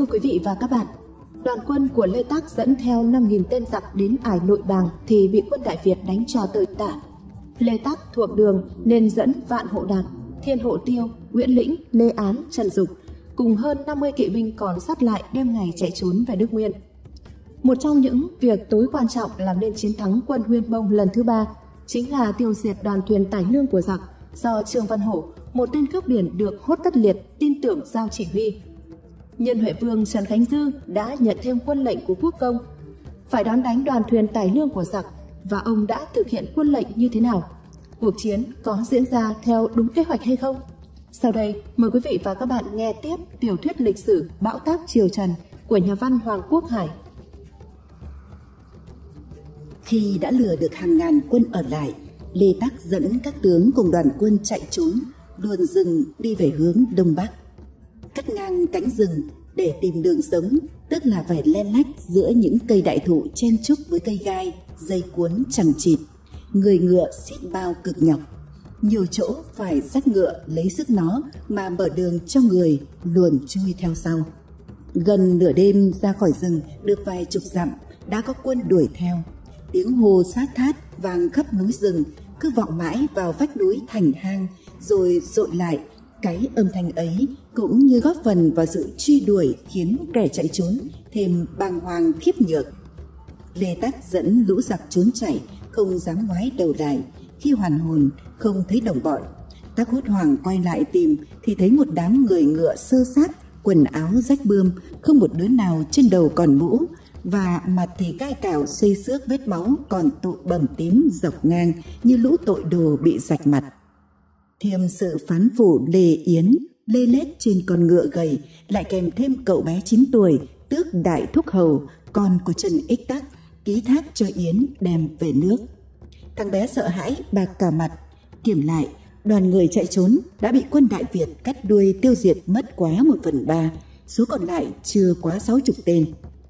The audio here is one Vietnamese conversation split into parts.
Thưa quý vị và các bạn, đoàn quân của Lê Tác dẫn theo 5.000 tên giặc đến ải Nội Bàng thì bị quân Đại Việt đánh cho tơi tả. Lê Tác thuộc đường nên dẫn Vạn Hộ Đạt, Thiên Hộ Tiêu, Nguyễn Lĩnh, Lê Án, Trần Dục cùng hơn 50 kỵ binh còn sót lại đêm ngày chạy trốn về nước Nguyên. Một trong những việc tối quan trọng làm nên chiến thắng quân Huyên Mông lần thứ 3 chính là tiêu diệt đoàn thuyền tải lương của giặc do Trương Văn Hổ, một tên cướp biển được Hốt Tất Liệt tin tưởng giao chỉ huy. Nhân Huệ Vương Trần Khánh Dư đã nhận thêm quân lệnh của quốc công phải đón đánh đoàn thuyền tải lương của giặc, và ông đã thực hiện quân lệnh như thế nào? Cuộc chiến có diễn ra theo đúng kế hoạch hay không? Sau đây, mời quý vị và các bạn nghe tiếp tiểu thuyết lịch sử Bão táp Triều Trần của nhà văn Hoàng Quốc Hải. Khi đã lừa được hàng ngàn quân ở lại, Lê Tác dẫn các tướng cùng đoàn quân chạy trốn, luồn rừng đi về hướng đông bắc. Cắt ngang cánh rừng để tìm đường sống, tức là phải len lách giữa những cây đại thụ chen chúc với cây gai, dây cuốn chằng chịt, người ngựa xít bao cực nhọc. Nhiều chỗ phải dắt ngựa lấy sức nó mà mở đường cho người luồn chui theo sau. Gần nửa đêm ra khỏi rừng được vài chục dặm đã có quân đuổi theo. Tiếng hô sát thát vang khắp núi rừng, cứ vọng mãi vào vách núi thành hang rồi dội lại. Cái âm thanh ấy cũng như góp phần vào sự truy đuổi khiến kẻ chạy trốn thêm bàng hoàng khiếp nhược. Lê Tác dẫn lũ giặc trốn chạy, không dám ngoái đầu lại. Khi hoàn hồn không thấy đồng bọn, Tác hốt hoảng quay lại tìm thì thấy một đám người ngựa xơ xác, quần áo rách bươm, không một đứa nào trên đầu còn mũ, và mặt thì gai cào xây xước vết máu còn tụ bầm tím dọc ngang như lũ tội đồ bị rạch mặt. Thiêm sự phán phủ Lê Yến lê lết trên con ngựa gầy, lại kèm thêm cậu bé 9 tuổi tước đại thúc hầu, con của Trần Ích Tắc, ký thác cho Yến đem về nước. Thằng bé sợ hãi bạc cả mặt. Kiểm lại, đoàn người chạy trốn đã bị quân Đại Việt cắt đuôi tiêu diệt mất quá 1/3, số còn lại chưa quá 60 tên.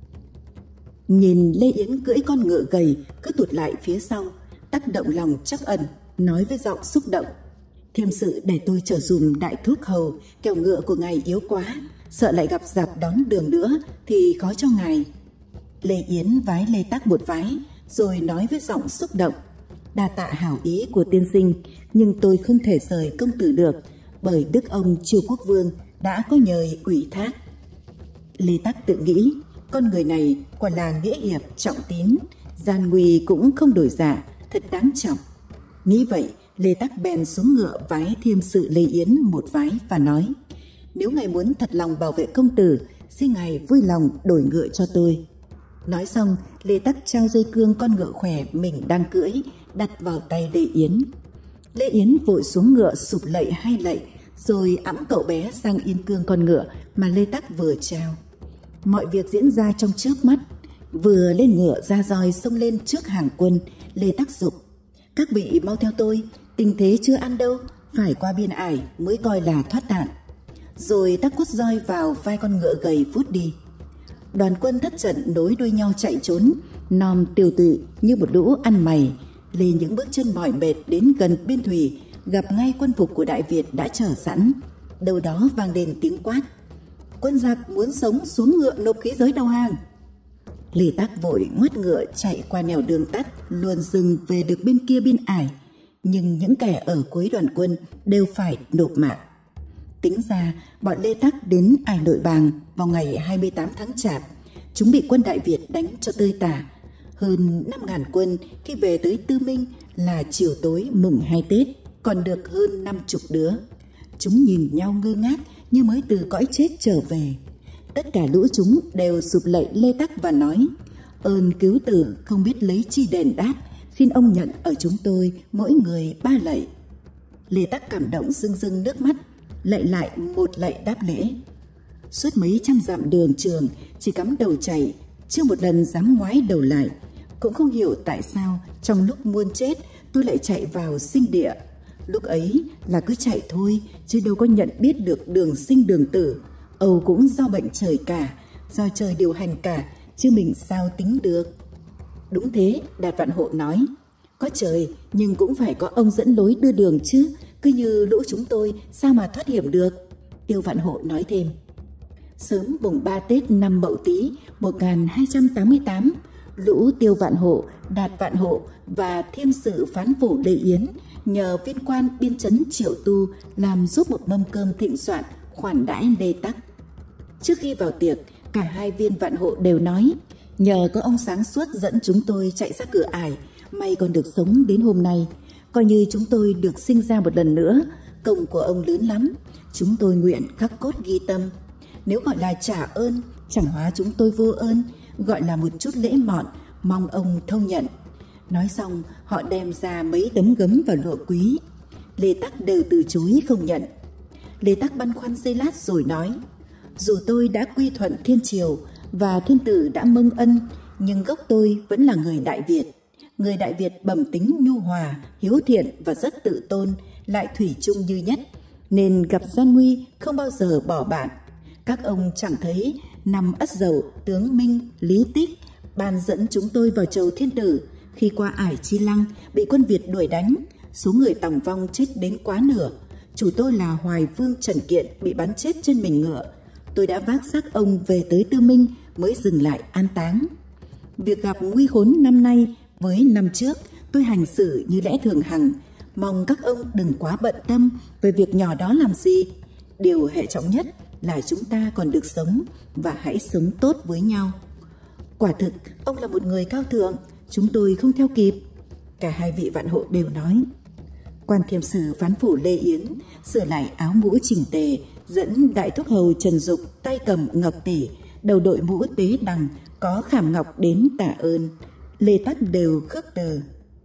Nhìn Lê Yến cưỡi con ngựa gầy cứ tụt lại phía sau, Tắc động lòng trắc ẩn, nói với giọng xúc động: Thiêm sự để tôi chở dùm đại thúc hầu, kẻo ngựa của ngài yếu quá, sợ lại gặp giặc đón đường nữa thì khó cho ngài. Lê Yến vái Lê Tác một vái, rồi nói với giọng xúc động: Đa tạ hảo ý của tiên sinh, nhưng tôi không thể rời công tử được, bởi đức ông Chu Quốc Vương đã có nhời ủy thác. Lê Tác tự nghĩ, con người này quả là nghĩa hiệp trọng tín, gian nguy cũng không đổi dạ, thật đáng trọng. Nghĩ vậy, Lê Tác bèn xuống ngựa vái thiêm sự Lê Yến một vái và nói: Nếu ngài muốn thật lòng bảo vệ công tử, xin ngài vui lòng đổi ngựa cho tôi. Nói xong, Lê Tác trao dây cương con ngựa khỏe mình đang cưỡi đặt vào tay Lê Yến. Lê Yến vội xuống ngựa sụp lạy 2 lạy, rồi ẵm cậu bé sang yên cương con ngựa mà Lê Tác vừa trao. Mọi việc diễn ra trong chớp mắt. Vừa lên ngựa ra roi xông lên trước hàng quân, Lê Tác giục: Các vị mau theo tôi, tình thế chưa ăn đâu, phải qua biên ải mới coi là thoát nạn. Rồi Tác quất roi vào vai con ngựa gầy vút đi. Đoàn quân thất trận nối đuôi nhau chạy trốn, nom tiêu tụy như một lũ ăn mày. Lên những bước chân mỏi mệt đến gần biên thủy, gặp ngay quân phục của Đại Việt đã chờ sẵn. Đâu đó vang lên tiếng quát: Quân giặc muốn sống xuống ngựa nộp khí giới đầu hàng. Lê Tác vội ngoắt ngựa chạy qua nẻo đường tắt, luồn rừng về được bên kia biên ải. Nhưng những kẻ ở cuối đoàn quân đều phải nộp mạng. Tính ra bọn Lê Tác đến ải Nội Bàng vào ngày 28 tháng Chạp, chúng bị quân Đại Việt đánh cho tơi tả. Hơn 5.000 quân khi về tới Tư Minh là chiều tối mùng 2 Tết, còn được hơn 50 đứa. Chúng nhìn nhau ngơ ngác như mới từ cõi chết trở về. Tất cả lũ chúng đều sụp lạy Lê Tác và nói: Ơn cứu tử không biết lấy chi đền đáp, xin ông nhận ở chúng tôi mỗi người 3 lạy. Lê Tác cảm động rưng rưng nước mắt, lạy lại một lạy đáp lễ. Suốt mấy trăm dặm đường trường chỉ cắm đầu chạy, chưa một lần dám ngoái đầu lại. Cũng không hiểu tại sao trong lúc muôn chết tôi lại chạy vào sinh địa. Lúc ấy là cứ chạy thôi, chứ đâu có nhận biết được đường sinh đường tử. Âu cũng do bệnh trời cả, do trời điều hành cả, chứ mình sao tính được. Đúng thế, Đạt Vạn Hộ nói: Có trời nhưng cũng phải có ông dẫn lối đưa đường chứ, cứ như lũ chúng tôi sao mà thoát hiểm được. Tiêu Vạn Hộ nói thêm: Sớm mùng 3 Tết năm Mậu Tý 1288, lũ Tiêu Vạn Hộ, Đạt Vạn Hộ và Thiêm sự Phán Phủ Lê Yến nhờ viên quan biên trấn Triệu Tu làm giúp một mâm cơm thịnh soạn khoản đãi Lê Tắc. Trước khi vào tiệc, cả hai viên Vạn Hộ đều nói: nhờ có ông sáng suốt dẫn chúng tôi chạy ra cửa ải, may còn được sống đến hôm nay. Coi như chúng tôi được sinh ra một lần nữa, công của ông lớn lắm, chúng tôi nguyện khắc cốt ghi tâm. Nếu gọi là trả ơn, chẳng hóa chúng tôi vô ơn, gọi là một chút lễ mọn, mong ông thông nhận. Nói xong, họ đem ra mấy tấm gấm và lụa quý. Lê Tắc đều từ chối không nhận. Lê Tắc băn khoăn giây lát rồi nói: dù tôi đã quy thuận thiên triều và thiên tử đã mông ân, nhưng gốc tôi vẫn là người Đại Việt. Người Đại Việt bẩm tính nhu hòa, hiếu thiện và rất tự tôn, lại thủy chung như nhất, nên gặp gian nguy không bao giờ bỏ bạn. Các ông chẳng thấy năm Ất Dậu, tướng Minh, Lý Tích ban dẫn chúng tôi vào chầu thiên tử. Khi qua ải Chi Lăng bị quân Việt đuổi đánh, số người tòng vong chết đến quá nửa. Chủ tôi là Hoài Vương Trần Kiện bị bắn chết trên mình ngựa. Tôi đã vác xác ông về tới Tư Minh mới dừng lại an táng. Việc gặp nguy khốn năm nay với năm trước, tôi hành xử như lẽ thường hằng, mong các ông đừng quá bận tâm về việc nhỏ đó làm gì. Điều hệ trọng nhất là chúng ta còn được sống và hãy sống tốt với nhau. Quả thực ông là một người cao thượng, chúng tôi không theo kịp. Cả hai vị Vạn Hộ đều nói. Quan Thiêm sự Phán Phủ Lê Yến sửa lại áo mũ chỉnh tề, dẫn đại thúc hầu Trần Dục tay cầm ngọc tỷ, đầu đội mũ tế đằng có khảm ngọc đến tạ ơn. Lê Tắc đều khước từ.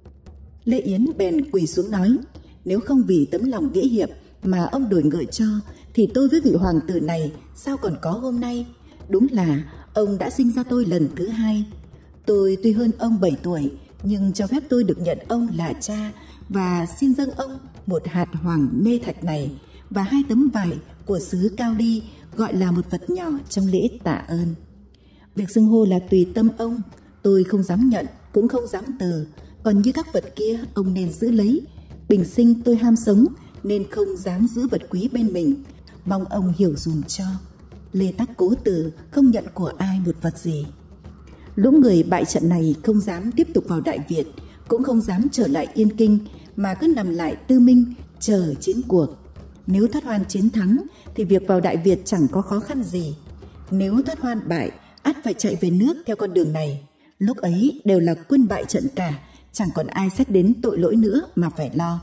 Lê Yến bèn quỳ xuống nói: nếu không vì tấm lòng nghĩa hiệp mà ông đổi ngựa cho, thì tôi với vị hoàng tử này sao còn có hôm nay. Đúng là ông đã sinh ra tôi lần thứ hai. Tôi tuy hơn ông 7 tuổi, nhưng cho phép tôi được nhận ông là cha, và xin dâng ông một hạt hoàng mê thạch này và 2 tấm vải của xứ Cao Ly, gọi là một vật nhỏ trong lễ tạ ơn. Việc xưng hô là tùy tâm ông, tôi không dám nhận cũng không dám từ. Còn như các vật kia ông nên giữ lấy. Bình sinh tôi ham sống nên không dám giữ vật quý bên mình, mong ông hiểu dùm cho. Lê Tắc cố từ không nhận của ai một vật gì. Lũ người bại trận này không dám tiếp tục vào Đại Việt, cũng không dám trở lại Yên Kinh, mà cứ nằm lại Tư Minh chờ chiến cuộc. Nếu Thoát Hoan chiến thắng thì việc vào Đại Việt chẳng có khó khăn gì. Nếu Thoát Hoan bại, ắt phải chạy về nước theo con đường này. Lúc ấy đều là quân bại trận cả, chẳng còn ai xét đến tội lỗi nữa mà phải lo.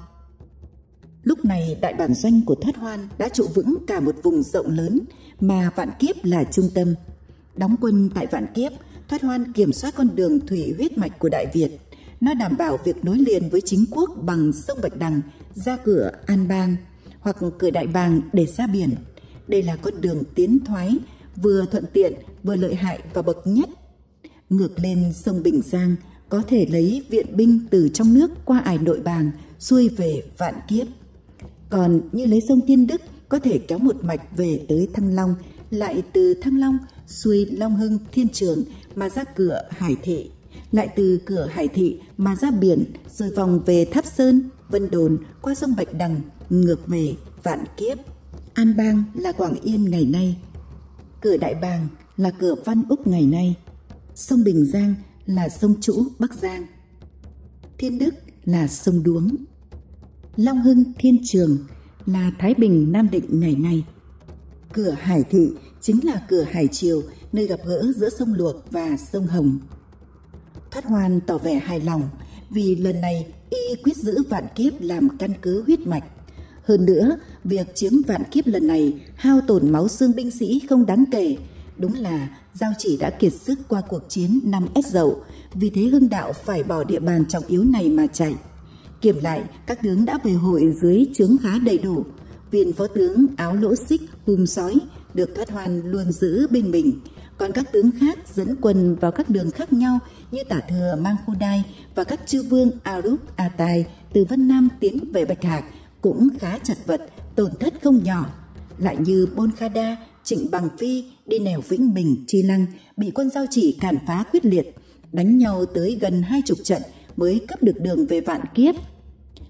Lúc này đại bản doanh của Thoát Hoan đã trụ vững cả một vùng rộng lớn mà Vạn Kiếp là trung tâm. Đóng quân tại Vạn Kiếp, Thoát Hoan kiểm soát con đường thủy huyết mạch của Đại Việt. Nó đảm bảo việc nối liền với chính quốc bằng sông Bạch Đằng ra cửa An Bang hoặc cửa Đại Bàng để ra biển. Đây là con đường tiến thoái, vừa thuận tiện vừa lợi hại và bậc nhất. Ngược lên sông Bình Giang, có thể lấy viện binh từ trong nước qua ải Nội Bàng xuôi về Vạn Kiếp. Còn như lấy sông Tiên Đức, có thể kéo một mạch về tới Thăng Long, lại từ Thăng Long xuôi Long Hưng, Thiên Trường mà ra cửa Hải Thị, lại từ cửa Hải Thị mà ra biển, rồi vòng về Tháp Sơn, Vân Đồn, qua sông Bạch Đằng, ngược về Vạn Kiếp. An Bang là Quảng Yên ngày nay, cửa Đại Bàng là cửa Văn Úc ngày nay, sông Bình Giang là sông Trũ Bắc Giang, Thiên Đức là sông Đuống, Long Hưng, Thiên Trường là Thái Bình, Nam Định ngày nay. Cửa Hải Thị chính là cửa Hải Triều, nơi gặp gỡ giữa sông Luộc và sông Hồng. Thoát Hoan tỏ vẻ hài lòng vì lần này y quyết giữ Vạn Kiếp làm căn cứ huyết mạch. Hơn nữa, việc chiếm Vạn Kiếp lần này hao tổn máu xương binh sĩ không đáng kể. Đúng là Giao Chỉ đã kiệt sức qua cuộc chiến năm Ất Dậu, vì thế Hưng Đạo phải bỏ địa bàn trọng yếu này mà chạy. Kiểm lại, các tướng đã về hội dưới trướng khá đầy đủ. Viên phó tướng áo lỗ xích hùm sói được Thoát Hoan luôn giữ bên mình. Còn các tướng khác dẫn quân vào các đường khác nhau như Tả Thừa mang Khu Đai và các chư vương A Rúc, A Tài từ Vân Nam tiến về Bạch Hạc cũng khá chật vật, tổn thất không nhỏ. Lại như Bôn Kha Đa, Trịnh Bằng Phi đi nẻo Vĩnh Bình, Chi Lăng bị quân Giao Chỉ càn phá quyết liệt, đánh nhau tới gần 20 trận mới cấp được đường về Vạn Kiếp.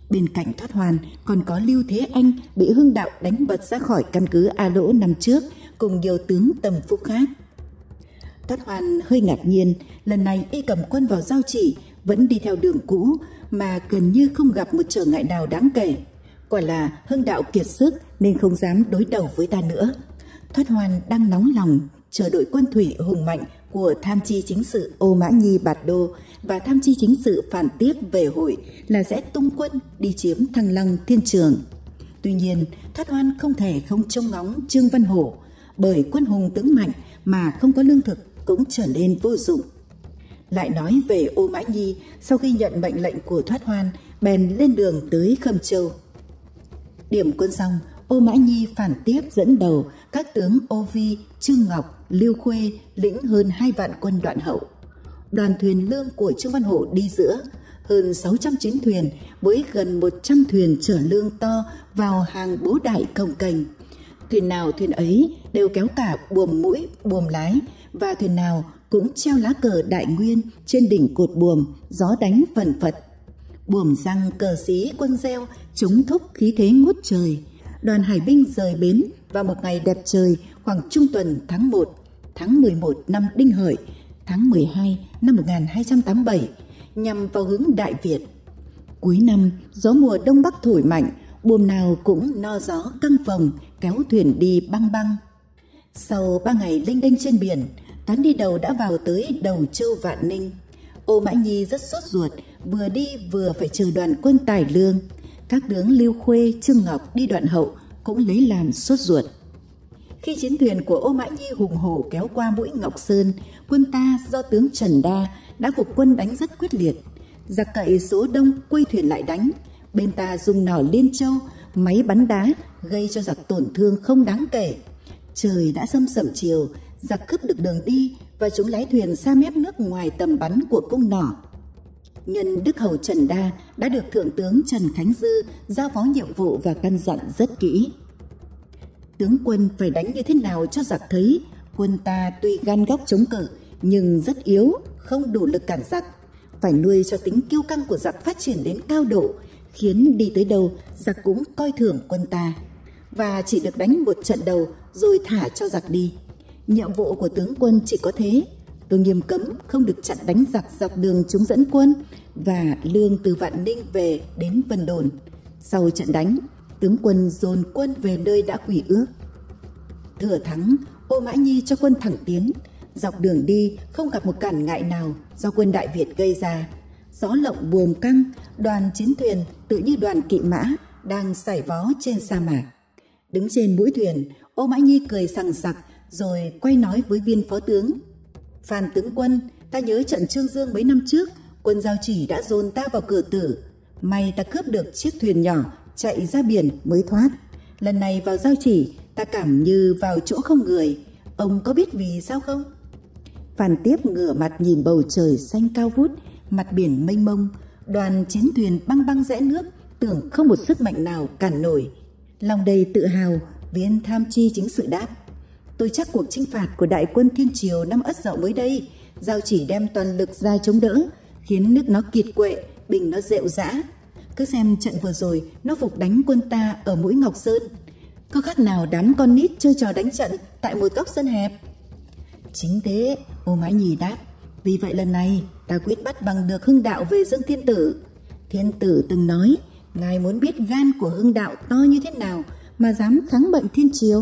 Bên cạnh Thoát Hoàn còn có Lưu Thế Anh bị Hưng Đạo đánh bật ra khỏi căn cứ A Lỗ năm trước, cùng nhiều tướng tâm phúc khác. Thoát Hoàn hơi ngạc nhiên, lần này y cầm quân vào Giao Chỉ vẫn đi theo đường cũ mà gần như không gặp một trở ngại nào đáng kể. Quả là Hưng Đạo kiệt sức nên không dám đối đầu với ta nữa. Thoát Hoàn đang nóng lòng chờ đội quân thủy hùng mạnh của tham chi chính sự Ô Mã Nhi Bạt Đô và tham chi chính sự Phàn Tiếp về hội là sẽ tung quân đi chiếm Thăng Long Thiên Trường. Tuy nhiên, Thoát Hoan không thể không trông ngóng Trương Văn Hổ, bởi quân hùng tướng mạnh mà không có lương thực cũng trở nên vô dụng. Lại nói về Ô Mã Nhi, sau khi nhận mệnh lệnh của Thoát Hoan, bèn lên đường tới Khâm Châu. Điểm quân xong, Ô Mã Nhi Phàn Tiếp dẫn đầu các tướng Ô Vi, Trương Ngọc, Lưu Khuê lĩnh hơn 2 vạn quân Đoạn Hậu. Đoàn thuyền lương của Trương Văn Hổ đi giữa, hơn 600 chiến thuyền với gần 100 thuyền chở lương to vào hàng Bố Đại cồng kềnh. Thuyền nào thuyền ấy đều kéo cả buồm mũi, buồm lái, và thuyền nào cũng treo lá cờ Đại Nguyên trên đỉnh cột buồm, gió đánh phần phật. Buồm răng cờ xí quân gieo chống thúc khí thế ngút trời. Đoàn hải binh rời bến vào một ngày đẹp trời khoảng trung tuần tháng 1, tháng 11 năm Đinh Hợi, tháng 12 năm 1287, nhằm vào hướng Đại Việt. Cuối năm, gió mùa đông bắc thổi mạnh, buồm nào cũng no gió căng phồng, kéo thuyền đi băng băng. Sau 3 ngày lênh đênh trên biển, toán đi đầu đã vào tới Đầu Châu Vạn Ninh. Ô Mã Nhi rất sốt ruột, vừa đi vừa phải chờ đoàn quân tài lương. Các tướng Lưu Khuê, Trương Ngọc đi Đoạn Hậu cũng lấy làm sốt ruột. Khi chiến thuyền của Ô Mã Nhi hùng hổ kéo qua mũi Ngọc Sơn, quân ta do tướng Trần Đa đã phục quân đánh rất quyết liệt. Giặc cậy số đông quay thuyền lại đánh. Bên ta dùng nỏ Liên Châu, máy bắn đá gây cho giặc tổn thương không đáng kể. Trời đã sâm sẩm chiều, giặc cướp được đường đi và chúng lái thuyền xa mép nước ngoài tầm bắn của cung nỏ. Nhân Đức Hầu Trần Đa đã được Thượng tướng Trần Khánh Dư giao phó nhiệm vụ và căn dặn rất kỹ. Tướng quân phải đánh như thế nào cho giặc thấy quân ta tuy gan góc chống cự nhưng rất yếu, không đủ lực cản giặc. Phải nuôi cho tính kiêu căng của giặc phát triển đến cao độ, khiến đi tới đâu giặc cũng coi thường quân ta, và chỉ được đánh một trận đầu rồi thả cho giặc đi. Nhiệm vụ của tướng quân chỉ có thế. Tôi nghiêm cấm không được chặn đánh giặc dọc đường chúng dẫn quân và lương từ Vạn Ninh về đến Vân Đồn. Sau trận đánh, tướng quân dồn quân về nơi đã quỷ ước. Thừa thắng, Ô Mã Nhi cho quân thẳng tiến. Dọc đường đi không gặp một cản ngại nào do quân Đại Việt gây ra. Gió lộng buồm căng, đoàn chiến thuyền tự như đoàn kỵ mã đang sải vó trên sa mạc. Đứng trên mũi thuyền, Ô Mã Nhi cười sằng sặc rồi quay nói với viên phó tướng: Phan tướng quân, ta nhớ trận Trương Dương mấy năm trước, quân Giao Chỉ đã dồn ta vào cửa tử. May ta cướp được chiếc thuyền nhỏ chạy ra biển mới thoát. Lần này vào Giao Chỉ, ta cảm như vào chỗ không người. Ông có biết vì sao không? Phàn Tiếp ngửa mặt nhìn bầu trời xanh cao vút, mặt biển mênh mông. Đoàn chiến thuyền băng băng rẽ nước, tưởng không một sức mạnh nào cản nổi. Lòng đầy tự hào, viên tham chi chính sự đáp: Tôi chắc cuộc chinh phạt của đại quân Thiên Triều năm Ất Dậu mới đây, Giao Chỉ đem toàn lực ra chống đỡ, khiến nước nó kiệt quệ, bình nó rệu rã. Cứ xem trận vừa rồi, nó phục đánh quân ta ở mũi Ngọc Sơn. Có khác nào đám con nít chơi trò đánh trận tại một góc sân hẹp? Chính thế, Ô Mã Nhi đáp. Vì vậy lần này ta quyết bắt bằng được Hưng Đạo về Dương Thiên Tử. Thiên Tử từng nói, ngài muốn biết gan của Hưng Đạo to như thế nào mà dám kháng bệnh Thiên Triều.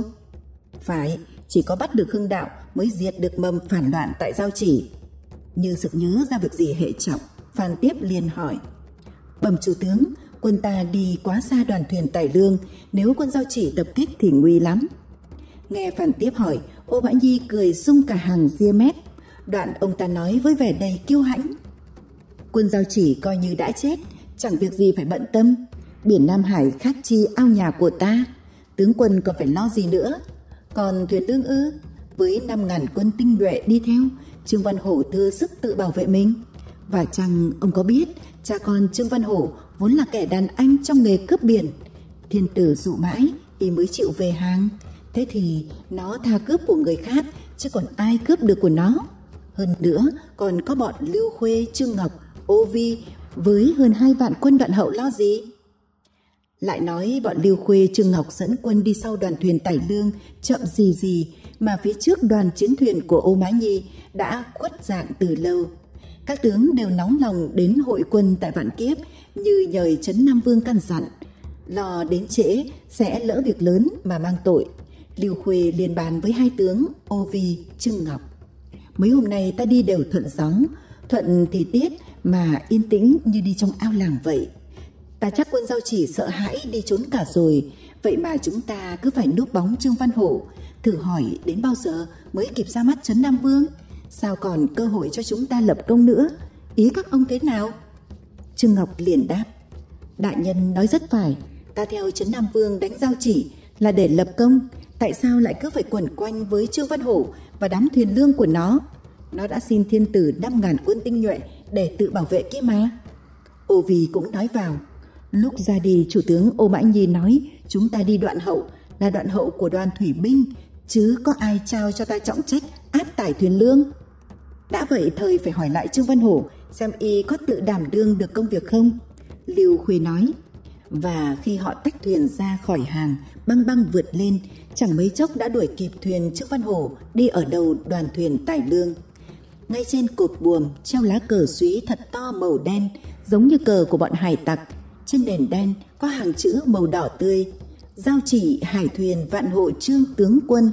Phải, chỉ có bắt được Hưng Đạo mới diệt được mầm phản loạn tại Giao Chỉ. Như sực nhớ ra việc gì hệ trọng, Phan Tiếp liền hỏi: Bẩm chủ tướng, quân ta đi quá xa đoàn thuyền tài lương, nếu quân Giao Chỉ tập kích thì nguy lắm. Nghe Phan Tiếp hỏi, Ô Mã Nhi cười sung cả hàng ria mép. Đoạn ông ta nói với vẻ đầy kiêu hãnh: Quân Giao Chỉ coi như đã chết, chẳng việc gì phải bận tâm. Biển Nam Hải khác chi ao nhà của ta, tướng quân còn phải lo gì nữa. Còn thuyền lương ư? Với 5.000 quân tinh nhuệ đi theo, Trương Văn Hổ thừa sức tự bảo vệ mình. Và chăng ông có biết cha con Trương Văn Hổ vốn là kẻ đàn anh trong nghề cướp biển. Thiên Tử dụ mãi y mới chịu về hàng. Thế thì nó tha cướp của người khác, chứ còn ai cướp được của nó. Hơn nữa còn có bọn Lưu Khuê, Trương Ngọc, Ô Vi với hơn 2 vạn quân Đoạn Hậu lo gì? Lại nói bọn Lưu Khuê Trương Ngọc dẫn quân đi sau đoàn thuyền tải lương chậm gì mà phía trước đoàn chiến thuyền của Ô Mã Nhi đã khuất dạng từ lâu. Các tướng đều nóng lòng đến hội quân tại Vạn Kiếp, như nhời Trấn Nam Vương căn dặn, lo đến trễ sẽ lỡ việc lớn mà mang tội. Lưu Khuê liền bàn với hai tướng Ô Vi, Trương Ngọc: mấy hôm nay ta đi đều thuận gió, thuận thì tiết mà yên tĩnh như đi trong ao làng vậy. Ta chắc quân Giao Chỉ sợ hãi đi trốn cả rồi, vậy mà chúng ta cứ phải núp bóng Trương Văn Hổ. Thử hỏi đến bao giờ mới kịp ra mắt Trấn Nam Vương? Sao còn cơ hội cho chúng ta lập công nữa? Ý các ông thế nào? Trương Ngọc liền đáp: đại nhân nói rất phải, ta theo Trấn Nam Vương đánh Giao Chỉ là để lập công, tại sao lại cứ phải quẩn quanh với Trương Văn Hổ và đám thuyền lương của nó? Nó đã xin thiên tử 5.000 quân tinh nhuệ để tự bảo vệ kia mà. Ô Vi cũng nói vào: lúc ra đi, chủ tướng Ô Mã Nhi nói chúng ta đi đoạn hậu, là đoạn hậu của đoàn thủy binh, chứ có ai trao cho ta trọng trách áp tải thuyền lương. Đã vậy thời phải hỏi lại Trương Văn Hổ xem y có tự đảm đương được công việc không. Lưu Khuê nói. Và khi họ tách thuyền ra khỏi hàng, băng băng vượt lên, chẳng mấy chốc đã đuổi kịp thuyền Trương Văn Hổ đi ở đầu đoàn thuyền tải lương. Ngay trên cột buồm treo lá cờ súy thật to màu đen, giống như cờ của bọn hải tặc. Trên nền đen có hàng chữ màu đỏ tươi: Giao Chỉ hải thuyền Vạn Hộ Trương tướng quân.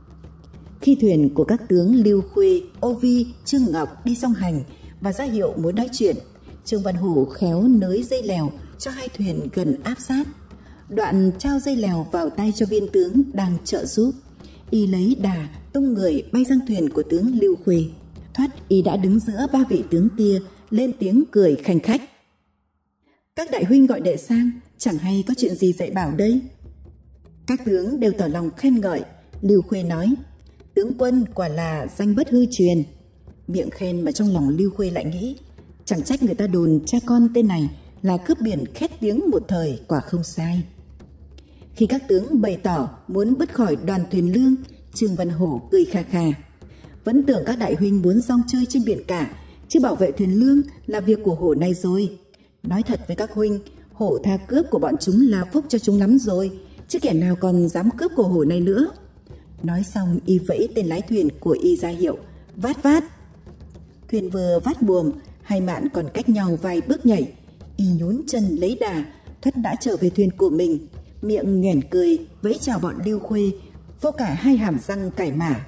Khi thuyền của các tướng Lưu Khuê, Ô Vi, Trương Ngọc đi song hành và ra hiệu muốn nói chuyện, Trương Văn Hổ khéo nới dây lèo cho hai thuyền gần áp sát. Đoạn trao dây lèo vào tay cho viên tướng đang trợ giúp. Y lấy đà tung người bay sang thuyền của tướng Lưu Khuê. Thoát y đã đứng giữa ba vị tướng kia, lên tiếng cười khanh khách: các đại huynh gọi đệ sang, chẳng hay có chuyện gì dạy bảo đây? Các tướng đều tỏ lòng khen ngợi. Lưu Khuê nói: tướng quân quả là danh bất hư truyền. Miệng khen mà trong lòng Lưu Khuê lại nghĩ: chẳng trách người ta đồn cha con tên này là cướp biển khét tiếng một thời, quả không sai. Khi các tướng bày tỏ muốn bứt khỏi đoàn thuyền lương, Trương Văn Hổ cười kha kha: vẫn tưởng các đại huynh muốn rong chơi trên biển cả, chứ bảo vệ thuyền lương là việc của Hổ này rồi. Nói thật với các huynh, Hổ tha cướp của bọn chúng là phúc cho chúng lắm rồi, chứ kẻ nào còn dám cướp của Hổ này nữa. Nói xong y vẫy tên lái thuyền của y ra hiệu: vát vát. Thuyền vừa vát buồm, hai mạn còn cách nhau vài bước nhảy. Y nhún chân lấy đà, thoát đã trở về thuyền của mình, miệng nhoẻn cười vẫy chào bọn Lưu Khuê, vô cả hai hàm răng cải mả.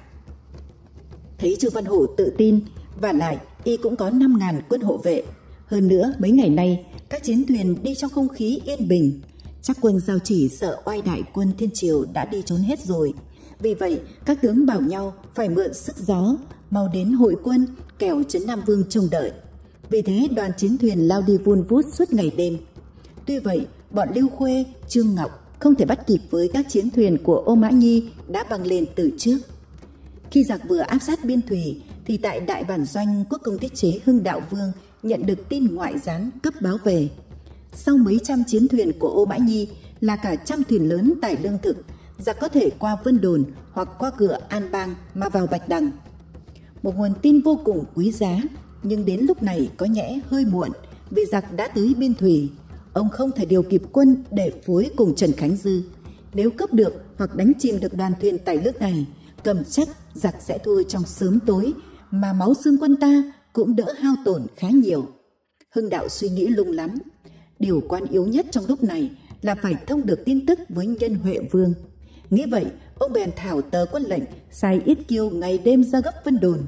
Thấy Trương Văn Hổ tự tin, và lại y cũng có 5.000 quân hộ vệ. Hơn nữa mấy ngày nay các chiến thuyền đi trong không khí yên bình, chắc quân Giao Chỉ sợ oai đại quân Thiên Triều đã đi trốn hết rồi. Vì vậy các tướng bảo nhau phải mượn sức gió mau đến hội quân, kẻo Trấn Nam Vương trông đợi. Vì thế đoàn chiến thuyền lao đi vun vút suốt ngày đêm. Tuy vậy bọn Lưu Khuê, Trương Ngọc không thể bắt kịp với các chiến thuyền của Ô Mã Nhi đã băng lên từ trước. Khi giặc vừa áp sát biên thủy thì tại đại bản doanh, quốc công tiết chế Hưng Đạo Vương nhận được tin ngoại gián cấp báo về. Sau mấy trăm chiến thuyền của Ô Mã Nhi là cả trăm thuyền lớn tải lương thực, giặc có thể qua Vân Đồn hoặc qua cửa An Bang mà vào Bạch Đằng. Một nguồn tin vô cùng quý giá, nhưng đến lúc này có nhẽ hơi muộn, vì giặc đã tới biên thủy. Ông không thể điều kịp quân để phối cùng Trần Khánh Dư. Nếu cướp được hoặc đánh chìm được đoàn thuyền tải lương này, cầm chắc giặc sẽ thua trong sớm tối, mà máu xương quân ta cũng đỡ hao tổn khá nhiều. Hưng Đạo suy nghĩ lung lắm. Điều quan yếu nhất trong lúc này là phải thông được tin tức với Nhân Huệ Vương. Nghĩ vậy, ông bèn thảo tờ quân lệnh sai Yết Kiêu ngày đêm ra gấp Vân Đồn.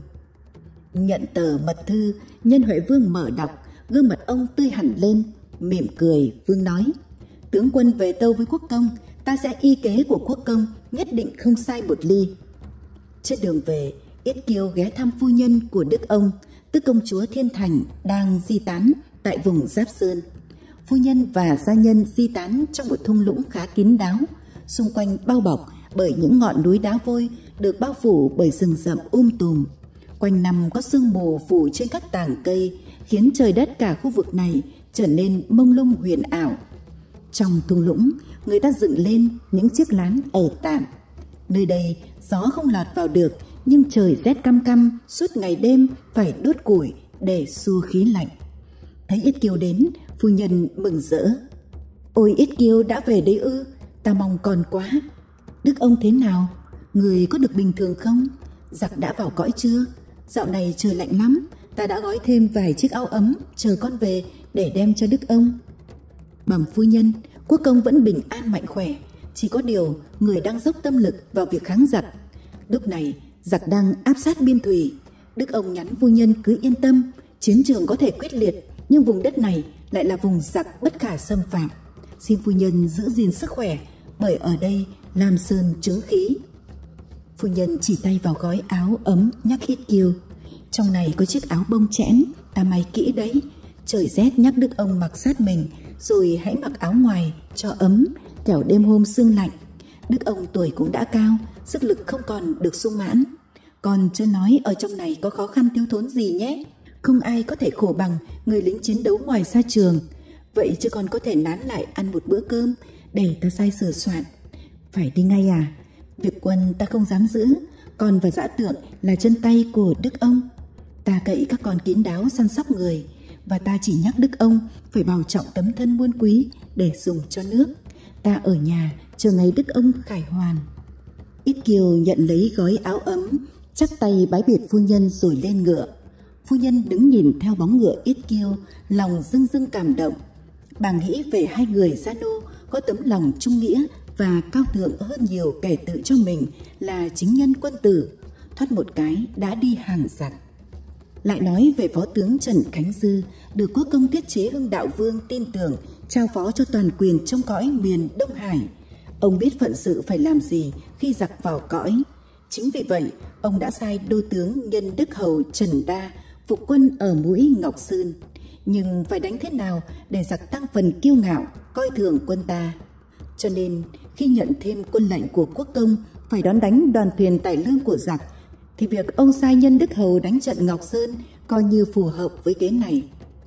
Nhận tờ mật thư, Nhân Huệ Vương mở đọc, gương mặt ông tươi hẳn lên, mỉm cười. Vương nói: tướng quân về tâu với quốc công, ta sẽ y kế của quốc công, nhất định không sai một ly. Trên đường về, Yết Kiêu ghé thăm phu nhân của đức ông, tức công chúa Thiên Thành đang di tán tại vùng Giáp Sơn. Phu nhân và gia nhân di tán trong một thung lũng khá kín đáo, xung quanh bao bọc bởi những ngọn núi đá vôi được bao phủ bởi rừng rậm tùm. Quanh năm có sương mù phủ trên các tàng cây, khiến trời đất cả khu vực này trở nên mông lung huyền ảo. Trong thung lũng, người ta dựng lên những chiếc lán ở tạm. Nơi đây gió không lọt vào được, nhưng trời rét căm căm, suốt ngày đêm phải đốt củi để xua khí lạnh. Thấy Yết Kiêu đến, phu nhân mừng rỡ: Ôi Yết Kiêu đã về đấy ư? Ta mong còn quá. Đức ông thế nào? Người có được bình thường không? Giặc đã vào cõi chưa? Dạo này trời lạnh lắm, ta đã gói thêm vài chiếc áo ấm chờ con về để đem cho đức ông. Bẩm phu nhân, quốc công vẫn bình an mạnh khỏe, chỉ có điều người đang dốc tâm lực vào việc kháng giặc. Lúc này giặc đang áp sát biên thùy. Đức ông nhắn phu nhân cứ yên tâm, chiến trường có thể quyết liệt, nhưng vùng đất này lại là vùng giặc bất khả xâm phạm. Xin phu nhân giữ gìn sức khỏe, bởi ở đây Lam Sơn chứng khí. Phu nhân chỉ tay vào gói áo ấm nhắc Yết Kiêu. Trong này có chiếc áo bông chẽn, ta may kỹ đấy. Trời rét nhắc đức ông mặc sát mình, rồi hãy mặc áo ngoài cho ấm, kẻo đêm hôm sương lạnh. Đức ông tuổi cũng đã cao, sức lực không còn được sung mãn. Còn chưa nói ở trong này có khó khăn thiếu thốn gì nhé. Không ai có thể khổ bằng người lính chiến đấu ngoài xa trường. Vậy chứ còn có thể nán lại ăn một bữa cơm để ta sai sửa soạn. Phải đi ngay à? Việc quân ta không dám giữ, còn và dã tượng là chân tay của đức ông. Ta cậy các con kín đáo săn sóc người, và ta chỉ nhắc đức ông phải bảo trọng tấm thân muôn quý để dùng cho nước. Ta ở nhà chờ ngày đức ông khải hoàn. Yết Kiêu nhận lấy gói áo ấm, chắp tay bái biệt phu nhân rồi lên ngựa. Phu nhân đứng nhìn theo bóng ngựa Yết Kiêu, lòng dưng dưng cảm động. Bà nghĩ về hai người gia nô có tấm lòng trung nghĩa và cao thượng hơn nhiều kẻ tự cho mình là chính nhân quân tử, thoát một cái đã đi hàng giặc. Lại nói về phó tướng Trần Khánh Dư, được quốc công Tiết Chế Hưng Đạo Vương tin tưởng trao phó cho toàn quyền trong cõi miền Đông Hải. Ông biết phận sự phải làm gì khi giặc vào cõi. Chính vì vậy, ông đã sai đô tướng Nhân Đức Hầu Trần Đa phục quân ở mũi Ngọc Sơn. Nhưng phải đánh thế nào để giặc tăng phần kiêu ngạo, coi thường quân ta. Cho nên, khi nhận thêm quân lệnh của quốc công phải đón đánh đoàn thuyền tài lương của giặc, thì việc ông sai Nhân Đức Hầu đánh trận Ngọc Sơn coi như phù hợp với kế này.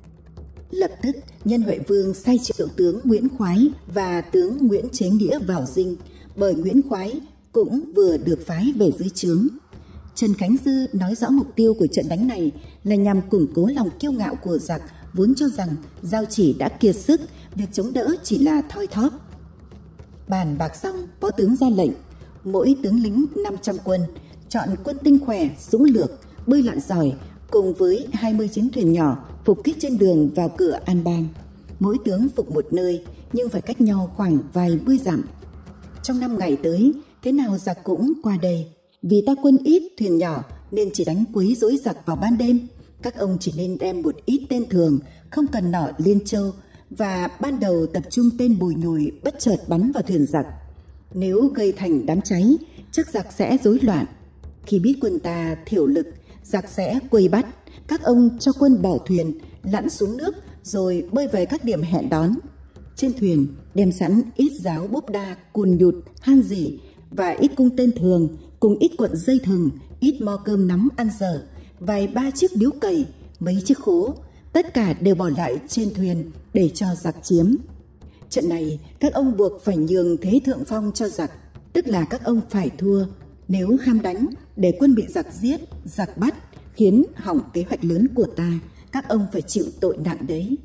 Lập tức, Nhân Huệ Vương sai triệu tướng Nguyễn Khoái và tướng Nguyễn Chế Nghĩa vào dinh, bởi Nguyễn Khoái cũng vừa được phái về dưới trướng. Trần Khánh Dư nói rõ mục tiêu của trận đánh này là nhằm củng cố lòng kiêu ngạo của giặc, vốn cho rằng Giao Chỉ đã kiệt sức, việc chống đỡ chỉ là thoi thóp. Bàn bạc xong, phó tướng ra lệnh mỗi tướng lính 500 quân, chọn quân tinh khỏe, dũng lược, bơi lặn giỏi, cùng với 20 chiến thuyền nhỏ phục kích trên đường vào cửa An Bang. Mỗi tướng phục một nơi, nhưng phải cách nhau khoảng vài mươi dặm. Trong 5 ngày tới, thế nào giặc cũng qua đây. Vì ta quân ít, thuyền nhỏ, nên chỉ đánh quấy rối giặc vào ban đêm. Các ông chỉ nên đem một ít tên thường, không cần nỏ liên châu, và ban đầu tập trung tên Bùi Nhùi bất chợt bắn vào thuyền giặc. Nếu gây thành đám cháy, chắc giặc sẽ rối loạn. Khi biết quân ta thiểu lực, giặc sẽ quây bắt. Các ông cho quân bỏ thuyền, lặn xuống nước, rồi bơi về các điểm hẹn đón. Trên thuyền đem sẵn ít giáo bốp đa, cùn nhụt, han dỉ và ít cung tên thường, cùng ít cuộn dây thừng, ít mo cơm nắm ăn dở, vài ba chiếc điếu cày, mấy chiếc khố, tất cả đều bỏ lại trên thuyền để cho giặc chiếm. Trận này các ông buộc phải nhường thế thượng phong cho giặc, tức là các ông phải thua. Nếu ham đánh để quân bị giặc giết, giặc bắt, khiến hỏng kế hoạch lớn của ta, các ông phải chịu tội nặng đấy.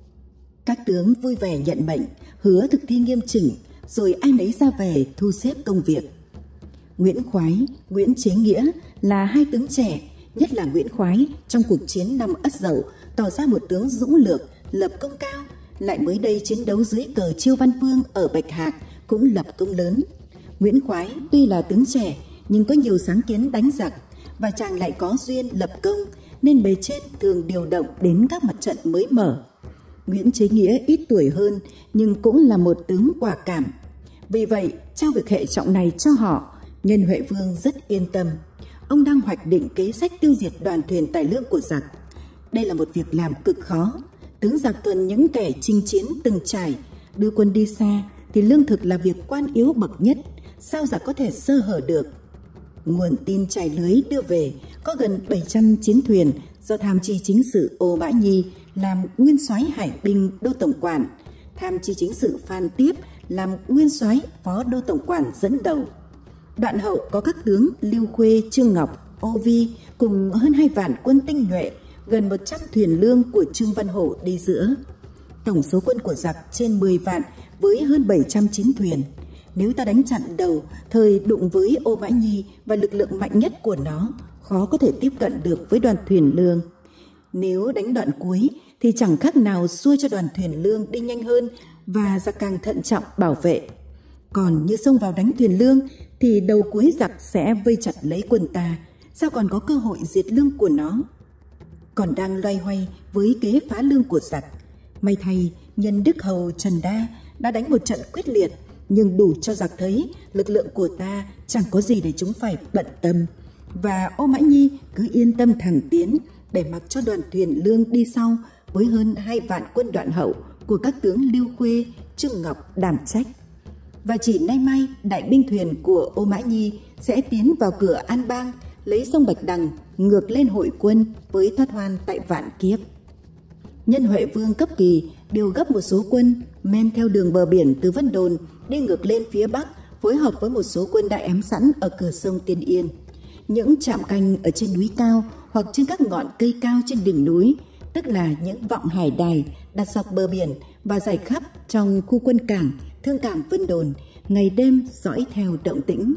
Các tướng vui vẻ nhận mệnh, hứa thực thi nghiêm chỉnh, rồi ai nấy ra về thu xếp công việc. Nguyễn Khoái, Nguyễn Chế Nghĩa là hai tướng trẻ, nhất là Nguyễn Khoái trong cuộc chiến năm Ất Dậu tỏ ra một tướng dũng lược, lập công cao, lại mới đây chiến đấu dưới cờ Chiêu Văn Vương ở Bạch Hạc cũng lập công lớn. Nguyễn Khoái tuy là tướng trẻ nhưng có nhiều sáng kiến đánh giặc, và chàng lại có duyên lập công nên bề trên thường điều động đến các mặt trận mới mở. Nguyễn Chế Nghĩa ít tuổi hơn nhưng cũng là một tướng quả cảm. Vì vậy, trao việc hệ trọng này cho họ, Nhân Huệ Vương rất yên tâm. Ông đang hoạch định kế sách tiêu diệt đoàn thuyền tài lương của giặc. Đây là một việc làm cực khó. Tướng giặc thuần những kẻ chinh chiến từng trải, đưa quân đi xa thì lương thực là việc quan yếu bậc nhất, sao giặc có thể sơ hở được. Nguồn tin trải lưới đưa về có gần 700 chiến thuyền do tham chi chính sự Ô Bã Nhi làm nguyên soái hải binh đô tổng quản, tham chi chính sự Phan Tiếp làm nguyên soái phó đô tổng quản dẫn đầu. Đoạn hậu có các tướng Lưu Khuê, Trương Ngọc, Ô Vi cùng hơn 2 vạn quân tinh nhuệ, gần 100 thuyền lương của Trương Văn Hổ đi giữa. tổng số quân của giặc trên 10 vạn với hơn 700 chiến thuyền. Nếu ta đánh chặn đầu, thời đụng với Ô Mã Nhi và lực lượng mạnh nhất của nó, khó có thể tiếp cận được với đoàn thuyền lương. Nếu đánh đoạn cuối thì chẳng khác nào xua cho đoàn thuyền lương đi nhanh hơn và giặc càng thận trọng bảo vệ. Còn như xông vào đánh thuyền lương thì đầu cuối giặc sẽ vây chặt lấy quân ta, sao còn có cơ hội diệt lương của nó. Còn đang loay hoay với kế phá lương của giặc, may thay nhân Đức Hầu Trần Đa đã đánh một trận quyết liệt, nhưng đủ cho giặc thấy lực lượng của ta chẳng có gì để chúng phải bận tâm. Và Ô Mã Nhi cứ yên tâm thẳng tiến, để mặc cho đoàn thuyền lương đi sau với hơn 2 vạn quân Đoạn Hậu của các tướng Lưu Khuê, Trương Ngọc đảm trách. Và chỉ nay mai đại binh thuyền của Ô Mã Nhi sẽ tiến vào cửa An Bang, lấy sông Bạch Đằng ngược lên hội quân với Thoát Hoan tại Vạn Kiếp. Nhân Huệ Vương cấp kỳ điều gấp một số quân men theo đường bờ biển từ Vân Đồn đi ngược lên phía bắc, phối hợp với một số quân đã ém sẵn ở cửa sông Tiên Yên. Những trạm canh ở trên núi cao hoặc trên các ngọn cây cao trên đỉnh núi, tức là những vọng hải đài đặt dọc bờ biển và rải khắp trong khu quân cảng, thương cảng Vân Đồn, ngày đêm dõi theo động tĩnh.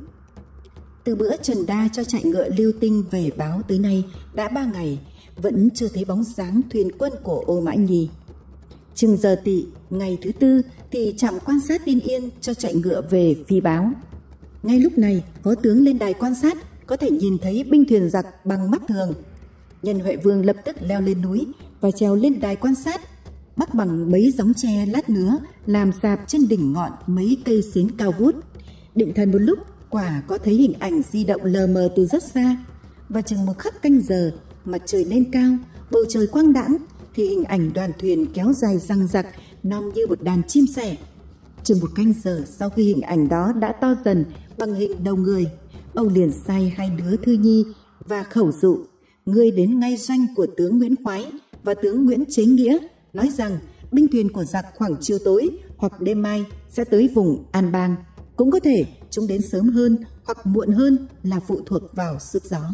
Từ bữa Trần Đa cho chạy ngựa Lưu Tinh về báo tới nay đã 3 ngày, vẫn chưa thấy bóng dáng thuyền quân của Ô Mã Nhi. Chừng giờ Tỵ ngày thứ tư thì trạm quan sát Tiên Yên cho chạy ngựa về phi báo. Ngay lúc này, phó tướng lên đài quan sát có thể nhìn thấy binh thuyền giặc bằng mắt thường. Nhân Huệ Vương lập tức leo lên núi và trèo lên đài quan sát, bắt bằng mấy gióng tre lát nứa làm sạp trên đỉnh ngọn mấy cây xến cao vút. Định thần một lúc, quả có thấy hình ảnh di động lờ mờ từ rất xa. Và chừng một khắc canh giờ, mặt trời lên cao, bầu trời quang đãng, thì hình ảnh đoàn thuyền kéo dài răng rặc, nom như một đàn chim sẻ. Chừng một canh giờ sau khi hình ảnh đó đã to dần bằng hình đầu người, ông liền sai 2 đứa Thư Nhi và khẩu dụ: ngươi đến ngay doanh của tướng Nguyễn Khoái và tướng Nguyễn Chế Nghĩa, nói rằng binh thuyền của giặc khoảng chiều tối hoặc đêm mai sẽ tới vùng An Bang. Cũng có thể chúng đến sớm hơn hoặc muộn hơn là phụ thuộc vào sức gió.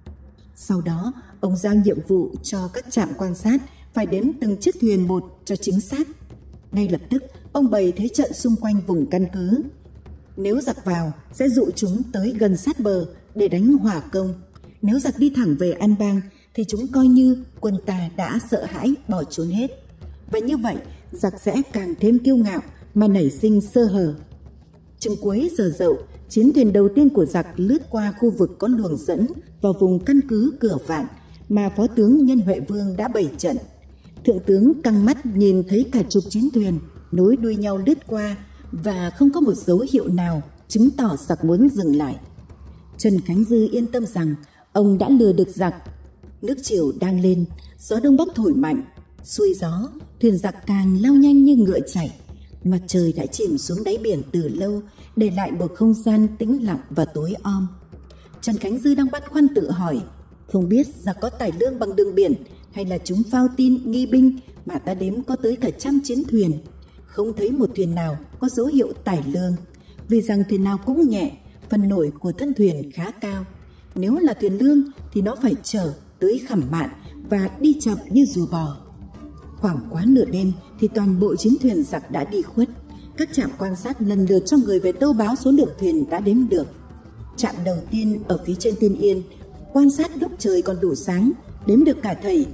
Sau đó, ông giao nhiệm vụ cho các trạm quan sát phải đếm từng chiếc thuyền một cho chính xác. Ngay lập tức, ông bày thế trận xung quanh vùng căn cứ. Nếu giặc vào, sẽ dụ chúng tới gần sát bờ để đánh hỏa công. Nếu giặc đi thẳng về An Bang, thì chúng coi như quân ta đã sợ hãi bỏ trốn hết. Và như vậy, giặc sẽ càng thêm kiêu ngạo mà nảy sinh sơ hở. Chừng cuối giờ dậu, chiến thuyền đầu tiên của giặc lướt qua khu vực có luồng dẫn vào vùng căn cứ Cửa Vạn mà phó tướng Nhân Huệ Vương đã bày trận. Thượng tướng căng mắt nhìn thấy cả chục chiến thuyền nối đuôi nhau lướt qua và không có một dấu hiệu nào chứng tỏ giặc muốn dừng lại. Trần Khánh Dư yên tâm rằng ông đã lừa được giặc. Nước triều đang lên, gió đông bắc thổi mạnh, xuôi gió, thuyền giặc càng lao nhanh như ngựa chạy. Mặt trời đã chìm xuống đáy biển từ lâu, để lại một không gian tĩnh lặng và tối om. Trần Khánh Dư đang băn khoăn tự hỏi, không biết giặc có tải lương bằng đường biển hay là chúng phao tin nghi binh mà ta đếm có tới cả 100 chiến thuyền. Không thấy một thuyền nào có dấu hiệu tải lương, vì rằng thuyền nào cũng nhẹ, phần nổi của thân thuyền khá cao. Nếu là thuyền lương thì nó phải chở tới Khẩm Mạn và đi chậm như rùa bò. Khoảng quá nửa đêm thì toàn bộ chiến thuyền giặc đã đi khuất. Các trạm quan sát lần lượt cho người về tâu báo số lượng thuyền đã đếm được. Trạm đầu tiên ở phía trên Tiên Yên quan sát lúc trời còn đủ sáng, đếm được cả thảy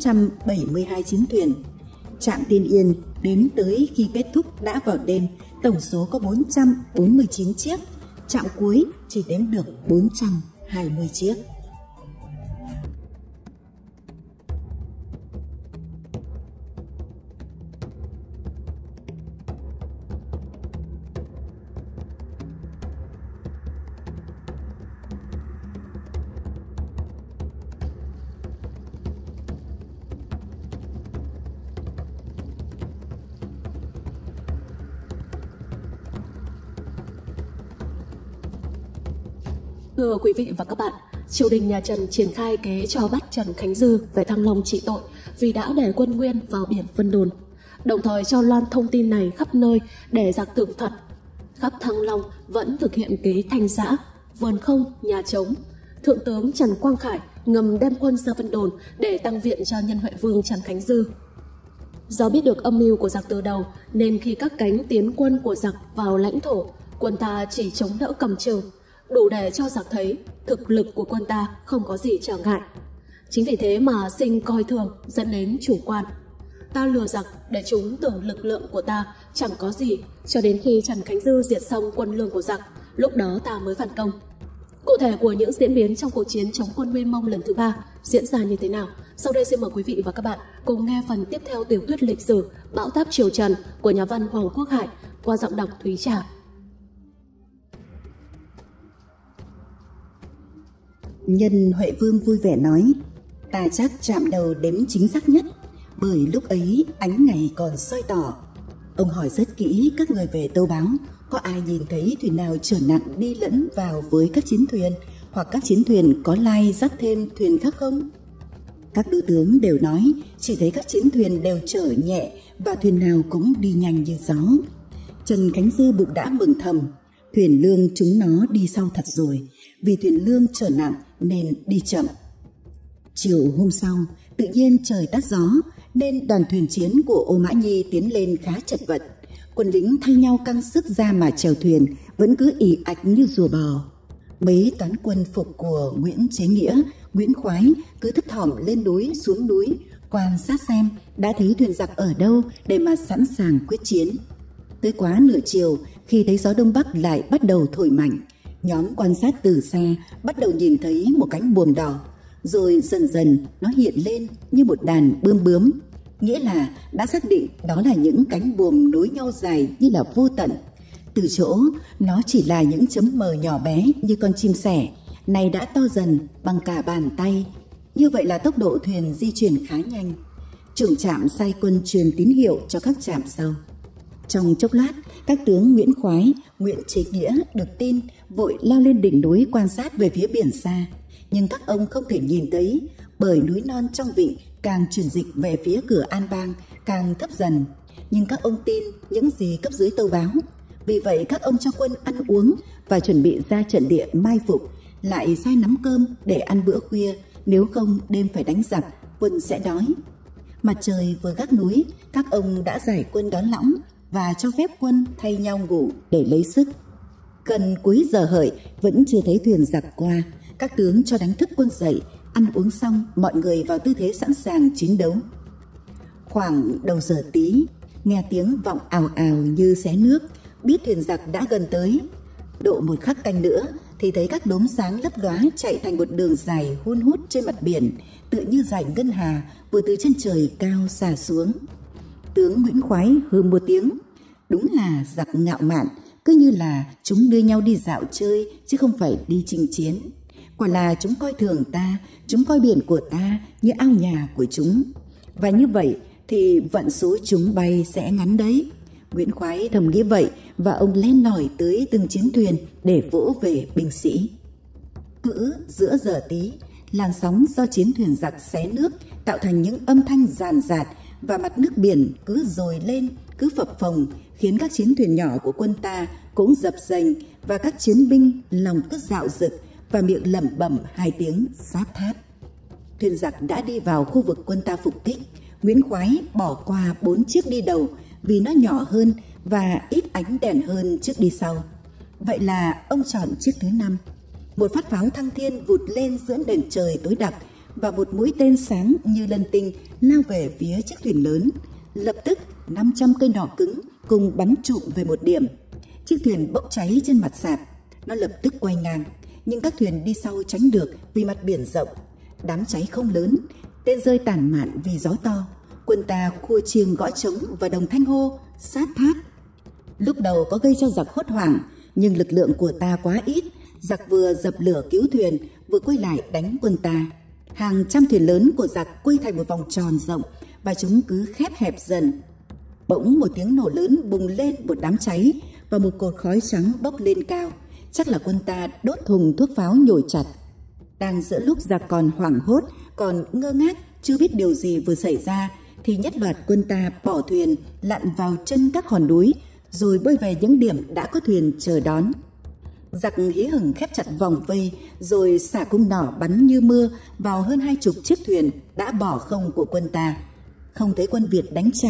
472 chiến thuyền. Trạm Tiên Yên đếm tới khi kết thúc đã vào đêm, tổng số có 449 chiếc. Trạm cuối chỉ đếm được 420 chiếc. Thưa quý vị và các bạn, triều đình nhà Trần triển khai kế cho bắt Trần Khánh Dư về Thăng Long trị tội vì đã để quân Nguyên vào biển Vân Đồn, đồng thời cho loan thông tin này khắp nơi để giặc tưởng thật. Khắp Thăng Long vẫn thực hiện kế Thanh Giã, vườn không, nhà trống. Thượng tướng Trần Quang Khải ngầm đem quân ra Vân Đồn để tăng viện cho Nhân Huệ Vương Trần Khánh Dư. Do biết được âm mưu của giặc từ đầu nên khi các cánh tiến quân của giặc vào lãnh thổ, quân ta chỉ chống đỡ cầm chừng, đủ để cho giặc thấy thực lực của quân ta không có gì trở ngại. Chính vì thế mà Sinh coi thường dẫn đến chủ quan. Ta lừa giặc để chúng tưởng lực lượng của ta chẳng có gì, cho đến khi Trần Khánh Dư diệt xong quân lương của giặc, lúc đó ta mới phản công. Cụ thể của những diễn biến trong cuộc chiến chống quân Nguyên Mông lần thứ 3 diễn ra như thế nào? Sau đây xin mời quý vị và các bạn cùng nghe phần tiếp theo tiểu thuyết lịch sử Bão táp triều Trần của nhà văn Hoàng Quốc Hải qua giọng đọc Thúy Trà. Nhân Huệ Vương vui vẻ nói: ta chắc chạm đầu đếm chính xác nhất, bởi lúc ấy ánh ngày còn soi tỏ. Ông hỏi rất kỹ các người về tâu báo, có ai nhìn thấy thuyền nào chở nặng đi lẫn vào với các chiến thuyền, hoặc các chiến thuyền có lai dắt thêm thuyền khác không? Các đô tướng đều nói chỉ thấy các chiến thuyền đều chở nhẹ và thuyền nào cũng đi nhanh như gió. Trần Khánh Dư bụng đã mừng thầm, thuyền lương chúng nó đi sau thật rồi, vì thuyền lương chở nặng nên đi chậm. Chiều hôm sau, tự nhiên trời tắt gió nên đoàn thuyền chiến của Ô Mã Nhi tiến lên khá chật vật. Quân lính thay nhau căng sức ra mà chèo thuyền, vẫn cứ ì ạch như rùa bò. Mấy toán quân phục của Nguyễn Chế Nghĩa, Nguyễn Khoái cứ thấp thỏm lên núi xuống núi, quan sát xem đã thấy thuyền giặc ở đâu để mà sẵn sàng quyết chiến. Tới quá nửa chiều, khi thấy gió đông bắc lại bắt đầu thổi mạnh, nhóm quan sát từ xa bắt đầu nhìn thấy một cánh buồm đỏ, rồi dần dần nó hiện lên như một đàn bươm bướm, nghĩa là đã xác định đó là những cánh buồm nối nhau dài như là vô tận. Từ chỗ nó chỉ là những chấm mờ nhỏ bé như con chim sẻ, nay đã to dần bằng cả bàn tay. Như vậy là tốc độ thuyền di chuyển khá nhanh. Trưởng trạm sai quân truyền tín hiệu cho các trạm sau. Trong chốc lát, các tướng Nguyễn Khoái, Nguyễn Chế Nghĩa được tin vội lao lên đỉnh núi quan sát về phía biển xa. Nhưng các ông không thể nhìn thấy, bởi núi non trong vịnh càng chuyển dịch về phía cửa An Bang càng thấp dần. Nhưng các ông tin những gì cấp dưới tâu báo. Vì vậy các ông cho quân ăn uống và chuẩn bị ra trận địa mai phục, lại sai nắm cơm để ăn bữa khuya, nếu không đêm phải đánh giặc, quân sẽ đói. Mặt trời vừa gác núi, các ông đã giải quân đón lõng và cho phép quân thay nhau ngủ để lấy sức. Gần cuối giờ hợi vẫn chưa thấy thuyền giặc qua, các tướng cho đánh thức quân dậy. Ăn uống xong, mọi người vào tư thế sẵn sàng chiến đấu. Khoảng đầu giờ tí, nghe tiếng vọng ào ào như xé nước, biết thuyền giặc đã gần tới. Độ một khắc canh nữa thì thấy các đốm sáng lấp lóa chạy thành một đường dài hun hút trên mặt biển, tựa như dải ngân hà vừa từ chân trời cao xả xuống. Tướng Nguyễn Khoái hừ một tiếng, đúng là giặc ngạo mạn, cứ như là chúng đưa nhau đi dạo chơi chứ không phải đi chinh chiến. Quả là chúng coi thường ta, chúng coi biển của ta như ao nhà của chúng, và như vậy thì vận số chúng bay sẽ ngắn đấy. Nguyễn Khoái thầm nghĩ vậy, và ông len lỏi tới từng chiến thuyền để vỗ về binh sĩ. Cữ giữa giờ tí, làn sóng do chiến thuyền giặc xé nước tạo thành những âm thanh ràn rạt, và mặt nước biển cứ dồi lên, cứ phập phồng, khiến các chiến thuyền nhỏ của quân ta cũng dập dềnh, và các chiến binh lòng cứ dạo dực và miệng lẩm bẩm hai tiếng sáp tháp. Thuyền giặc đã đi vào khu vực quân ta phục kích. Nguyễn Khoái bỏ qua 4 chiếc đi đầu vì nó nhỏ hơn và ít ánh đèn hơn chiếc đi sau. Vậy là ông chọn chiếc thứ 5. Một phát pháo thăng thiên vụt lên giữa nền trời tối đặc, và một mũi tên sáng như lân tinh lao về phía chiếc thuyền lớn. Lập tức 500 cây nỏ cứng cùng bắn trụm về một điểm. Chiếc thuyền bốc cháy trên mặt sạp. Nó lập tức quay ngang, nhưng các thuyền đi sau tránh được vì mặt biển rộng. Đám cháy không lớn, tên rơi tản mạn vì gió to. Quân ta khua chiêng gõ trống và đồng thanh hô sát tháp. Lúc đầu có gây cho giặc hốt hoảng, nhưng lực lượng của ta quá ít. Giặc vừa dập lửa cứu thuyền, vừa quay lại đánh quân ta. Hàng trăm thuyền lớn của giặc quây thành một vòng tròn rộng, và chúng cứ khép hẹp dần. Bỗng một tiếng nổ lớn bùng lên một đám cháy, và một cột khói trắng bốc lên cao. Chắc là quân ta đốt thùng thuốc pháo nhồi chặt. Đang giữa lúc giặc còn hoảng hốt, còn ngơ ngác, chưa biết điều gì vừa xảy ra, thì nhất loạt quân ta bỏ thuyền lặn vào chân các hòn núi, rồi bơi về những điểm đã có thuyền chờ đón. Giặc hí hửng khép chặt vòng vây, rồi xả cung nỏ bắn như mưa vào hơn 20 chiếc thuyền đã bỏ không của quân ta. Không thấy quân Việt đánh trả,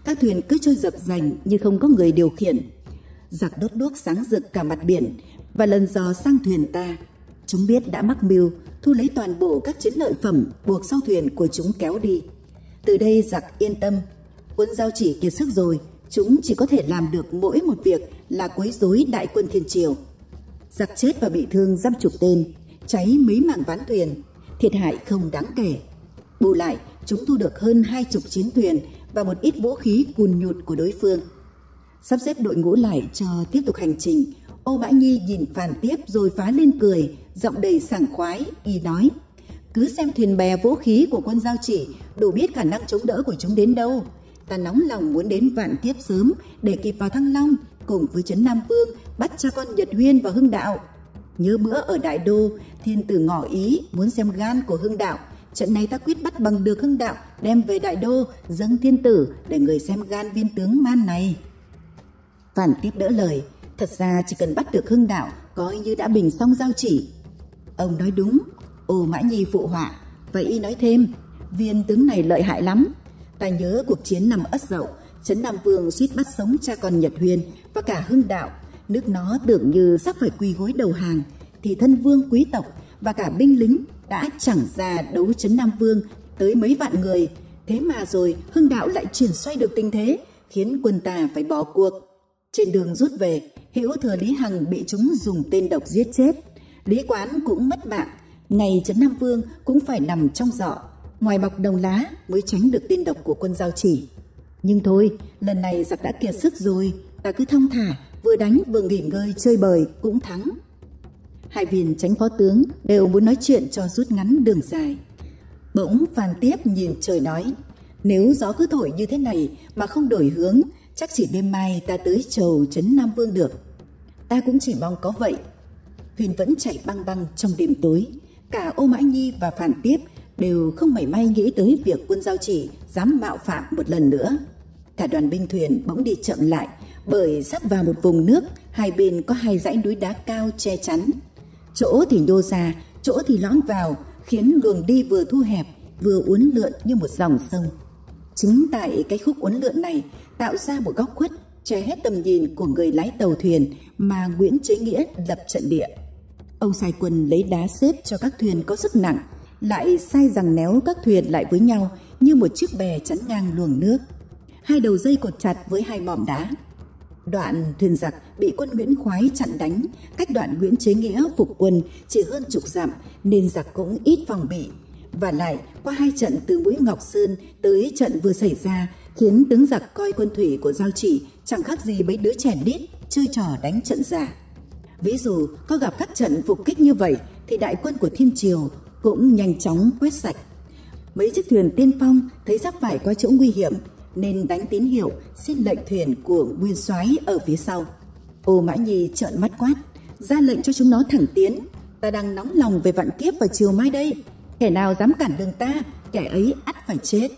các thuyền cứ trôi dập dành như không có người điều khiển. Giặc đốt đuốc sáng rực cả mặt biển và lần dò sang thuyền ta. Chúng biết đã mắc mưu, thu lấy toàn bộ các chiến lợi phẩm buộc sau thuyền của chúng kéo đi. Từ đây giặc yên tâm, quân Giao Chỉ kiệt sức rồi, chúng chỉ có thể làm được mỗi một việc là quấy rối đại quân Thiên Triều. Giặc chết và bị thương dăm chục tên, cháy mấy mảng ván thuyền, thiệt hại không đáng kể. Bù lại, chúng thu được hơn 20 chiến thuyền và một ít vũ khí cùn nhụt của đối phương. Sắp xếp đội ngũ lại cho tiếp tục hành trình, Ô Mã Nhi nhìn Phàn Tiếp rồi phá lên cười, giọng đầy sảng khoái, y nói: cứ xem thuyền bè vũ khí của quân Giao Chỉ, đủ biết khả năng chống đỡ của chúng đến đâu. Ta nóng lòng muốn đến Vạn Tiếp sớm để kịp vào Thăng Long cùng với trấn Nam Vương bắt cha con Nhật Huyên và Hưng Đạo. Nhớ bữa ở Đại Đô, thiên tử ngỏ ý muốn xem gan của Hưng Đạo. Trận này ta quyết bắt bằng được Hưng Đạo, đem về Đại Đô dâng thiên tử để người xem gan viên tướng man này. Phàn Tiếp đỡ lời: thật ra chỉ cần bắt được Hưng Đạo coi như đã bình xong Giao Chỉ. Ông nói đúng, Ô Mã Nhi phụ họa. Vậy y nói thêm: viên tướng này lợi hại lắm. Ta nhớ cuộc chiến năm Ất Dậu, trấn Nam Vương suýt bắt sống cha con Nhật Huyên và cả Hưng Đạo. Nước nó tưởng như sắp phải quỳ gối đầu hàng, thì thân vương quý tộc và cả binh lính đã chẳng ra đấu trấn Nam Vương tới mấy vạn người. Thế mà rồi Hưng Đạo lại chuyển xoay được tình thế, khiến quân ta phải bỏ cuộc. Trên đường rút về, hữu thừa Lý Hằng bị chúng dùng tên độc giết chết. Lý Quán cũng mất mạng, ngày trấn Nam Vương cũng phải nằm trong giỏ, ngoài bọc đồng lá mới tránh được tên độc của quân Giao Chỉ. Nhưng thôi, lần này giặc đã kiệt sức rồi, ta cứ thong thả, vừa đánh vừa nghỉ ngơi chơi bời cũng thắng. Hai viên chánh phó tướng đều muốn nói chuyện cho rút ngắn đường dài. Bỗng Phàn Tiếp nhìn trời nói: nếu gió cứ thổi như thế này mà không đổi hướng, chắc chỉ đêm mai ta tới chầu trấn Nam Vương được. Ta cũng chỉ mong có vậy. Thuyền vẫn chạy băng băng trong đêm tối. Cả Ô Mã Nhi và Phàn Tiếp đều không mảy may nghĩ tới việc quân Giao Chỉ dám mạo phạm một lần nữa. Cả đoàn binh thuyền bỗng đi chậm lại, bởi sắp vào một vùng nước, hai bên có hai dãy núi đá cao che chắn. Chỗ thì nhô ra, chỗ thì lõm vào, khiến luồng đi vừa thu hẹp, vừa uốn lượn như một dòng sông. Chính tại cái khúc uốn lượn này tạo ra một góc khuất che hết tầm nhìn của người lái tàu thuyền mà Nguyễn Chế Nghĩa lập trận địa. Ông sai quân lấy đá xếp cho các thuyền có sức nặng, lại sai giằng néo các thuyền lại với nhau như một chiếc bè chắn ngang luồng nước. Hai đầu dây cột chặt với hai mỏm đá. Đoạn thuyền giặc bị quân Nguyễn Khoái chặn đánh, cách đoạn Nguyễn Chế Nghĩa phục quân chỉ hơn chục dặm, nên giặc cũng ít phòng bị. Và lại qua hai trận từ mũi Ngọc Sơn tới trận vừa xảy ra, khiến tướng giặc coi quân thủy của Giao Chỉ chẳng khác gì mấy đứa trẻ đít chơi trò đánh trận giả. Ví dụ có gặp các trận phục kích như vậy thì đại quân của Thiên Triều cũng nhanh chóng quét sạch. Mấy chiếc thuyền tiên phong thấy sắp phải qua chỗ nguy hiểm nên đánh tín hiệu xin lệnh thuyền của nguyên soái ở phía sau. Ô Mã Nhi trợn mắt quát, ra lệnh cho chúng nó thẳng tiến. Ta đang nóng lòng về Vạn Kiếp vào chiều mai đây. Kẻ nào dám cản đường ta, kẻ ấy ắt phải chết.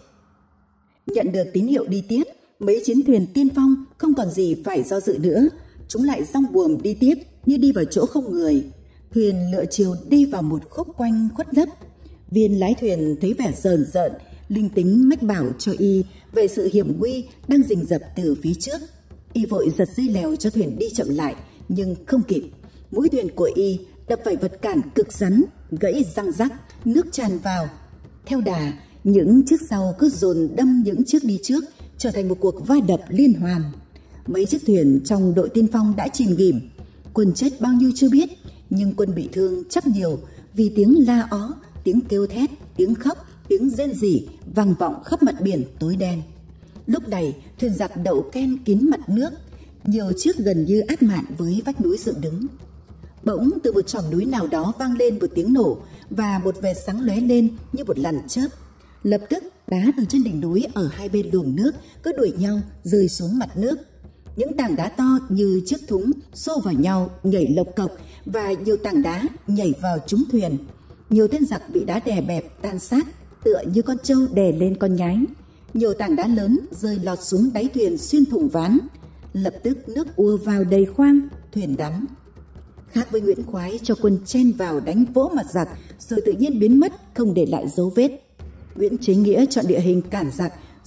Nhận được tín hiệu đi tiếp, mấy chiến thuyền tiên phong không còn gì phải do dự nữa. Chúng lại dong buồm đi tiếp như đi vào chỗ không người. Thuyền lựa chiều đi vào một khúc quanh khuất lấp. Viên lái thuyền thấy vẻ rờn rợn, linh tính mách bảo cho y về sự hiểm nguy đang rình rập từ phía trước. Y vội giật dây lèo cho thuyền đi chậm lại, nhưng không kịp. Mũi thuyền của y đập phải vật cản cực rắn, gãy răng rắc, nước tràn vào. Theo đà, những chiếc sau cứ dồn đâm những chiếc đi trước, trở thành một cuộc va đập liên hoàn. Mấy chiếc thuyền trong đội tiên phong đã chìm nghỉm. Quân chết bao nhiêu chưa biết, nhưng quân bị thương chắc nhiều, vì tiếng la ó, tiếng kêu thét, tiếng khóc, tiếng rên rỉ vang vọng khắp mặt biển tối đen. Lúc này thuyền giặc đậu ken kín mặt nước, nhiều chiếc gần như át mạn với vách núi dựng đứng. Bỗng từ một chòm núi nào đó vang lên một tiếng nổ và một vệt sáng lóe lên như một làn chớp. Lập tức đá từ trên đỉnh núi ở hai bên luồng nước cứ đuổi nhau rơi xuống mặt nước. Những tảng đá to như chiếc thúng xô vào nhau nhảy lộc cộc, và nhiều tảng đá nhảy vào trúng thuyền. Nhiều tên giặc bị đá đè bẹp tan xác, tựa như con trâu đè lên con nhái. Nhiều tảng đá lớn rơi lọt xuống đáy thuyền xuyên thủng ván. Lập tức nước ùa vào đầy khoang, thuyền đắm. Khác với Nguyễn Khoái cho quân chen vào đánh vỗ mặt giặc rồi tự nhiên biến mất không để lại dấu vết, Nguyễn Chế Nghĩa chọn địa hình cản giặc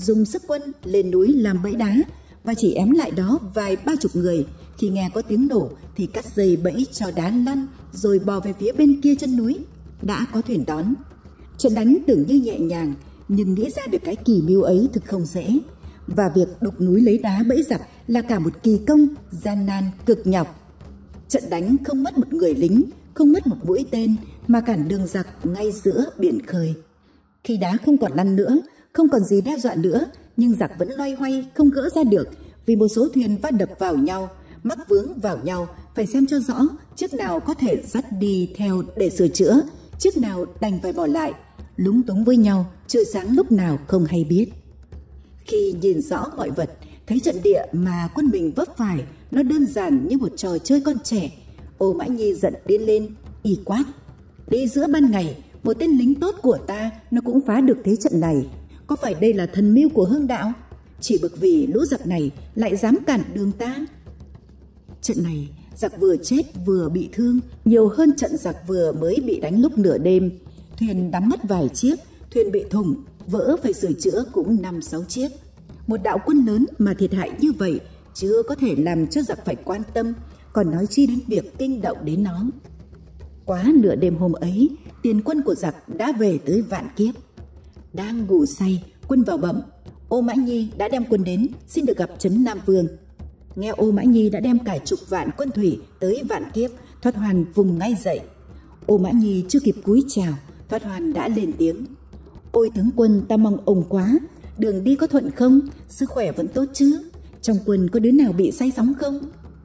dùng sức quân lên núi làm bẫy đá và chỉ ém lại đó vài 30 người. Khi nghe có tiếng nổ thì cắt dây bẫy cho đá lăn rồi bò về phía bên kia chân núi. Đã có thuyền đón. Trận đánh tưởng như nhẹ nhàng, nhưng nghĩ ra được cái kỳ mưu ấy thực không dễ. Và việc đục núi lấy đá bẫy giặc là cả một kỳ công gian nan cực nhọc. Trận đánh không mất một người lính, không mất một mũi tên, mà cản đường giặc ngay giữa biển khơi. Khi đá không còn lăn nữa, không còn gì đe dọa nữa, nhưng giặc vẫn loay hoay không gỡ ra được, vì một số thuyền va đập vào nhau, mắc vướng vào nhau, phải xem cho rõ chiếc nào có thể dắt đi theo để sửa chữa, chiếc nào đành phải bỏ lại, lúng túng với nhau, trời sáng lúc nào không hay biết. Khi nhìn rõ mọi vật, thấy trận địa mà quân mình vấp phải nó đơn giản như một trò chơi con trẻ, Ô Mã Nhi giận điên lên, y quát: đi giữa ban ngày, một tên lính tốt của ta nó cũng phá được thế trận này, có phải đây là thần mưu của Hương đạo? Chỉ bực vì lũ giặc này lại dám cản đường ta. Trận này giặc vừa chết vừa bị thương nhiều hơn trận giặc vừa mới bị đánh lúc nửa đêm. Thuyền đắm mất vài chiếc, thuyền bị thủng vỡ phải sửa chữa cũng 5-6 chiếc. Một đạo quân lớn mà thiệt hại như vậy chưa có thể làm cho giặc phải quan tâm, còn nói chi đến việc kinh động đến nó. Quá nửa đêm hôm ấy, tiền quân của giặc đã về tới Vạn Kiếp. Đang ngủ say, quân vào bẩm: Ô Mã Nhi đã đem quân đến, xin được gặp Trấn Nam Vương. Nghe Ô Mã Nhi đã đem cả chục vạn quân thủy tới Vạn Kiếp, Thoát Hoàn vùng ngay dậy. Ô Mã Nhi chưa kịp cúi chào, Thoát Hoàn đã lên tiếng: ôi tướng quân, ta mong ông quá, đường đi có thuận không? Sức khỏe vẫn tốt chứ? Trong quân có đứa nào bị say sóng không?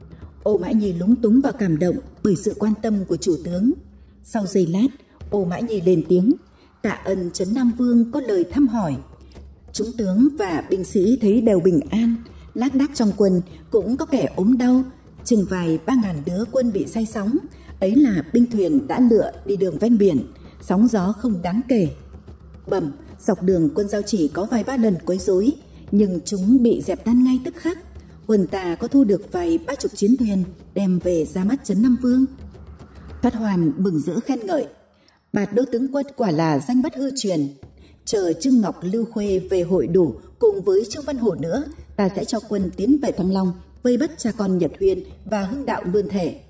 Ô Mã Nhi lúng túng và cảm động bởi sự quan tâm của chủ tướng. Sau giây lát, Ô Mã Nhi lên tiếng: tạ ân Trấn Nam Vương có lời thăm hỏi. Chúng tướng và binh sĩ thấy đều bình an, lác đác trong quân cũng có kẻ ốm đau, chừng vài 3.000 đứa quân bị say sóng, ấy là binh thuyền đã lựa đi đường ven biển, sóng gió không đáng kể. Bẩm, dọc đường quân Giao Chỉ có vài 3 lần quấy rối, nhưng chúng bị dẹp tan ngay tức khắc. Quân ta có thu được vài 30 chiến thuyền đem về ra mắt Trấn Nam Vương. Thoát Hoàn mừng rỡ khen ngợi: bạt đô tướng quân quả là danh bất hư truyền. Chờ Trương Ngọc Lưu Khuê về hội đủ cùng với Trương Văn Hổ nữa, ta sẽ cho quân tiến về Thăng Long, vây bắt cha con Nhật Huyên và Hưng Đạo luôn thể.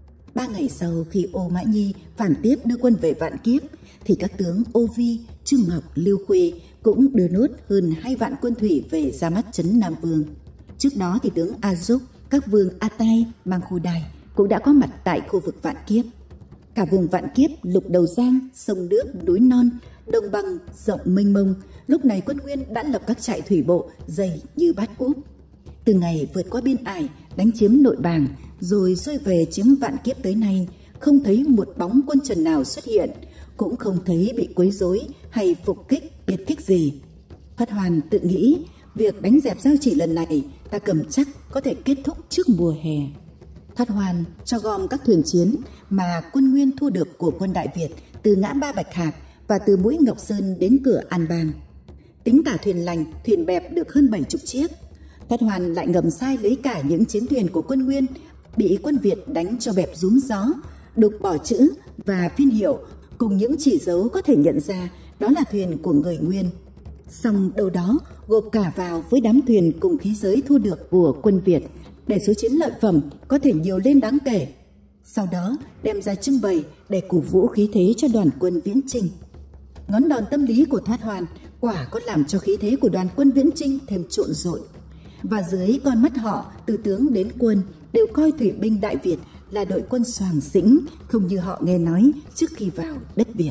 3 ngày sau, khi Ô Mã Nhi phản tiếp đưa quân về Vạn Kiếp, thì các tướng Ô Vi, Trương Ngọc, Lưu Khuê cũng đưa nốt hơn 2 vạn quân thủy về ra mắt Trấn Nam Vương. Trước đó thì tướng A Dúc, các vương A Tai, Mang Khu Đài cũng đã có mặt tại khu vực Vạn Kiếp. Cả vùng Vạn Kiếp, lục đầu giang, sông nước, núi non, đồng bằng rộng mênh mông, lúc này quân Nguyên đã lập các trại thủy bộ dày như bát úp. Từ ngày vượt qua biên ải đánh chiếm Nội Bàng rồi xuôi về chiếm Vạn Kiếp tới nay, không thấy một bóng quân Trần nào xuất hiện, cũng không thấy bị quấy rối hay phục kích biệt kích gì. Thoát Hoàn tự nghĩ việc đánh dẹp Giao Chỉ lần này ta cầm chắc có thể kết thúc trước mùa hè. Thoát Hoàn cho gom các thuyền chiến mà quân Nguyên thu được của quân Đại Việt từ ngã Ba Bạch Hạc và từ mũi Ngọc Sơn đến cửa An Bàng. Tính cả thuyền lành, thuyền bẹp được hơn 70 chiếc. Thoát Hoàn lại ngầm sai lấy cả những chiến thuyền của quân Nguyên bị quân Việt đánh cho bẹp rúm gió, đục bỏ chữ và phiên hiệu cùng những chỉ dấu có thể nhận ra đó là thuyền của người Nguyên. Xong đâu đó gộp cả vào với đám thuyền cùng khí giới thu được của quân Việt để số chiến lợi phẩm có thể nhiều lên đáng kể. Sau đó đem ra trưng bày để cổ vũ khí thế cho đoàn quân viễn chinh. Ngón đòn tâm lý của Thoát Hoàn quả có làm cho khí thế của đoàn quân viễn chinh thêm trộn rộn. Và dưới con mắt họ, từ tướng đến quân đều coi thủy binh Đại Việt là đội quân soàng xĩnh, không như họ nghe nói trước khi vào đất Việt.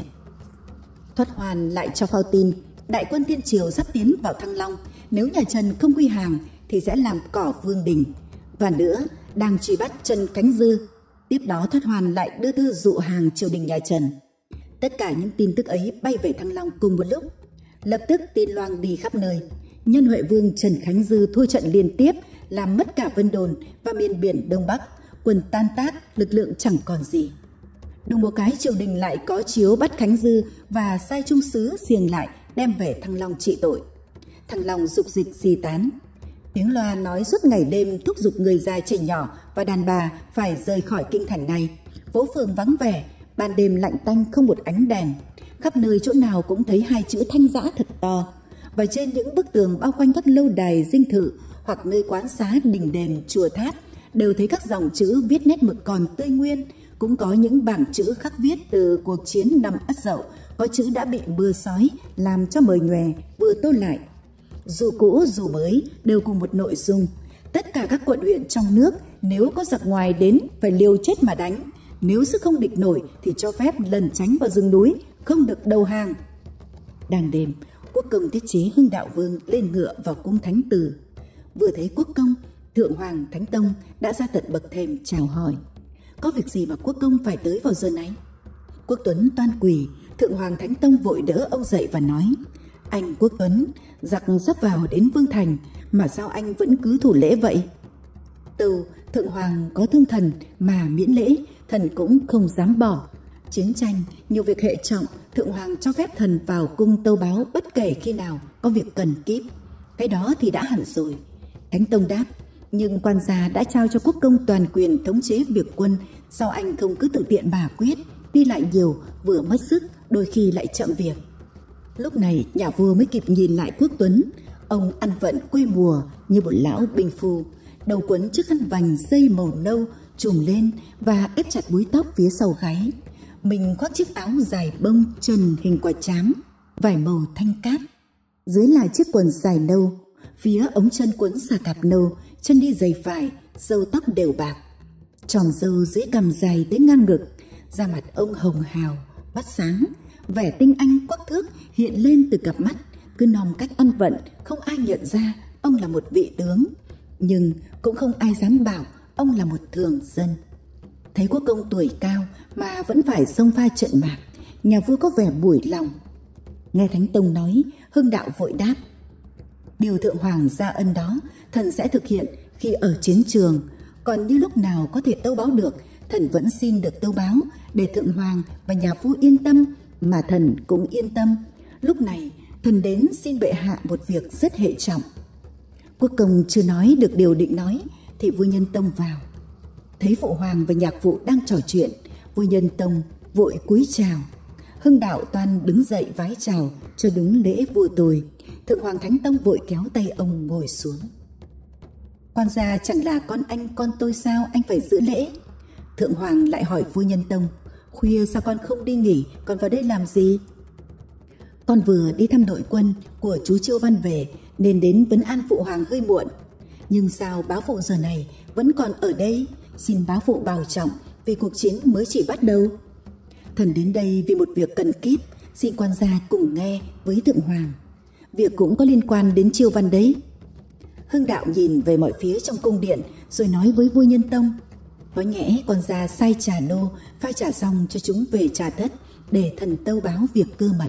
Thoát Hoàn lại cho phao tin đại quân Thiên Triều sắp tiến vào Thăng Long, nếu nhà Trần không quy hàng thì sẽ làm cỏ vương đình. Và nữa, đang truy bắt Trần Khánh Dư. Tiếp đó Thoát Hoàn lại đưa thư dụ hàng triều đình nhà Trần. Tất cả những tin tức ấy bay về Thăng Long cùng một lúc. Lập tức tin loang đi khắp nơi. Nhân Huệ Vương Trần Khánh Dư thua trận liên tiếp, làm mất cả Vân Đồn và miền biển Đông Bắc, quân tan tác, lực lượng chẳng còn gì. Đùng một cái triều đình lại có chiếu bắt Khánh Dư và sai trung sứ xiềng lại đem về Thăng Long trị tội. Thăng Long dục dịch di tán. Tiếng loa nói suốt ngày đêm thúc giục người già trẻ nhỏ và đàn bà phải rời khỏi kinh thành này. Phố phường vắng vẻ, ban đêm lạnh tanh không một ánh đèn. Khắp nơi chỗ nào cũng thấy 2 chữ Thanh Giã thật to. và trên những bức tường bao quanh các lâu đài dinh thự hoặc nơi quán xá đình đền chùa tháp đều thấy các dòng chữ viết nét mực còn tươi nguyên. Cũng có những bảng chữ khắc viết từ cuộc chiến năm Ất Dậu, có chữ đã bị mưa sói làm cho mờ nhòe, vừa tô lại. Dù cũ dù mới đều cùng một nội dung: tất cả các quận huyện trong nước nếu có giặc ngoài đến phải liều chết mà đánh, nếu sức không địch nổi thì cho phép lẩn tránh vào rừng núi, không được đầu hàng. Đang đêm, Quốc công tiết chế Hưng Đạo Vương lên ngựa vào cung Thánh Từ. Vừa thấy Quốc công, Thượng Hoàng Thánh Tông đã ra tận bậc thềm chào hỏi. Có việc gì mà Quốc công phải tới vào giờ này? Quốc Tuấn toan quỳ. Thượng Hoàng Thánh Tông vội đỡ ông dậy và nói: anh Quốc Tuấn, giặc sắp vào đến Vương Thành mà sao anh vẫn cứ thủ lễ vậy? Tâu Thượng Hoàng có thương thần mà miễn lễ, thần cũng không dám bỏ. Chiến tranh nhiều việc hệ trọng, Thượng Hoàng cho phép thần vào cung tâu báo bất kể khi nào có việc cần kíp. Cái đó thì đã hẳn rồi. Thánh Tông đáp: nhưng quan gia đã trao cho Quốc công toàn quyền thống chế việc quân, sao anh không cứ tự tiện bà quyết? Đi lại nhiều vừa mất sức, đôi khi lại chậm việc. Lúc này nhà vua mới kịp nhìn lại Quốc Tuấn. Ông ăn vận quê mùa như một lão binh phu, đầu quấn chiếc khăn vành dây màu nâu trùm lên và ép chặt búi tóc phía sau gáy. Mình khoác chiếc áo dài bông trần hình quả trám, vải màu thanh cát. Dưới là chiếc quần dài nâu, phía ống chân quấn xà cạp nâu, chân đi giày vải, râu tóc đều bạc. Tròm râu dưới cằm dài tới ngang ngực, da mặt ông hồng hào, mắt sáng, vẻ tinh anh quắc thước hiện lên từ cặp mắt. Cứ nom cách ăn vận, không ai nhận ra ông là một vị tướng, nhưng cũng không ai dám bảo ông là một thường dân. Thấy Quốc công tuổi cao mà vẫn phải xông pha trận mạc, nhà vua có vẻ bủi lòng. Nghe Thánh Tông nói, Hưng Đạo vội đáp: điều Thượng Hoàng gia ân đó, thần sẽ thực hiện khi ở chiến trường. Còn như lúc nào có thể tâu báo được, thần vẫn xin được tâu báo, để Thượng Hoàng và nhà vua yên tâm, mà thần cũng yên tâm. Lúc này thần đến xin bệ hạ một việc rất hệ trọng. Quốc công chưa nói được điều định nói thì vua Nhân Tông vào. Thấy phụ hoàng và nhạc phụ đang trò chuyện, vua Nhân Tông vội cúi chào. Hưng Đạo toan đứng dậy vái chào cho đúng lễ vua tôi. Thượng Hoàng Thánh Tông vội kéo tay ông ngồi xuống. Quan gia chẳng là con anh con tôi sao anh phải giữ lễ? Thượng Hoàng lại hỏi vua Nhân Tông: khuya sao con không đi nghỉ, còn vào đây làm gì? Con vừa đi thăm đội quân của chú Chiêu Văn về, nên đến vấn an phụ hoàng hơi muộn. Nhưng sao bá phụ giờ này vẫn còn ở đây? Xin bá phụ bảo trọng, vì cuộc chiến mới chỉ bắt đầu. Thần đến đây vì một việc cần kíp, xin quan gia cùng nghe với Thượng Hoàng. Việc cũng có liên quan đến Chiêu Văn đấy. Hưng Đạo nhìn về mọi phía trong cung điện rồi nói với vua Nhân Tông: có nhẽ quan gia sai trà nô pha trà xong cho chúng về trà thất, để thần tâu báo việc cơ mật.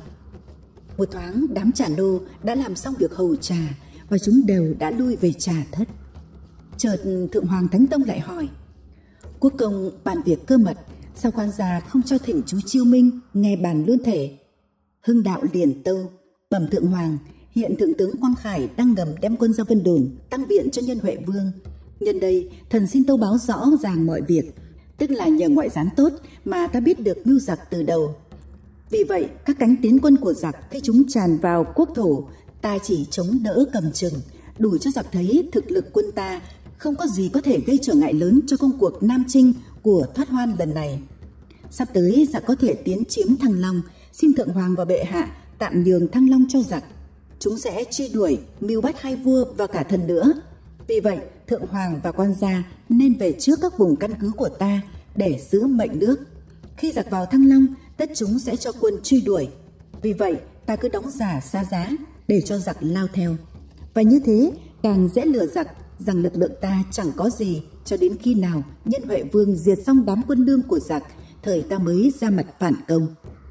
Một thoáng đám trà nô đã làm xong việc hầu trà và chúng đều đã lui về trà thất. Chợt Thượng Hoàng Thánh Tông lại hỏi: Quốc công bàn việc cơ mật, sao quan gia không cho thỉnh chú Chiêu Minh nghe bàn luôn thể? Hưng Đạo liền tâu: bẩm Thượng Hoàng, hiện Thượng tướng Quang Khải đang ngầm đem quân ra Vân Đồn tăng viện cho Nhân Huệ Vương. Nhân đây thần xin tâu báo rõ ràng mọi việc, tức là nhờ ngoại gián tốt mà ta biết được mưu giặc từ đầu. Vì vậy các cánh tiến quân của giặc khi chúng tràn vào quốc thổ, ta chỉ chống đỡ cầm chừng, đủ cho giặc thấy thực lực quân ta không có gì có thể gây trở ngại lớn cho công cuộc Nam Chinh của Thoát Hoan lần này. Sắp tới giặc có thể tiến chiếm Thăng Long, xin Thượng Hoàng và bệ hạ tạm nhường Thăng Long cho giặc. Chúng sẽ truy đuổi, mưu bắt hai vua và cả thần nữa. Vì vậy Thượng Hoàng và quan gia nên về trước các vùng căn cứ của ta để giữ mệnh nước. Khi giặc vào Thăng Long, tất chúng sẽ cho quân truy đuổi. Vì vậy ta cứ đóng giả xa giá để cho giặc lao theo. Và như thế càng dễ lừa giặc rằng lực lượng ta chẳng có gì, cho đến khi nào Nhân Huệ Vương diệt xong đám quân lương của giặc, thời ta mới ra mặt phản công.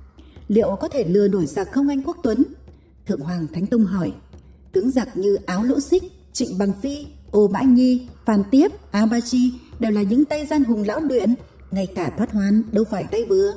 Liệu có thể lừa nổi giặc không anh Quốc Tuấn? Thượng Hoàng Thánh Tông hỏi. Tướng giặc như Áo Lỗ Xích, Trịnh Bằng Phi, Ô Mã Nhi, Phan Tiếp, A Ba Chi đều là những tay gian hùng lão luyện, ngay cả Thoát Hoan đâu phải tay vừa.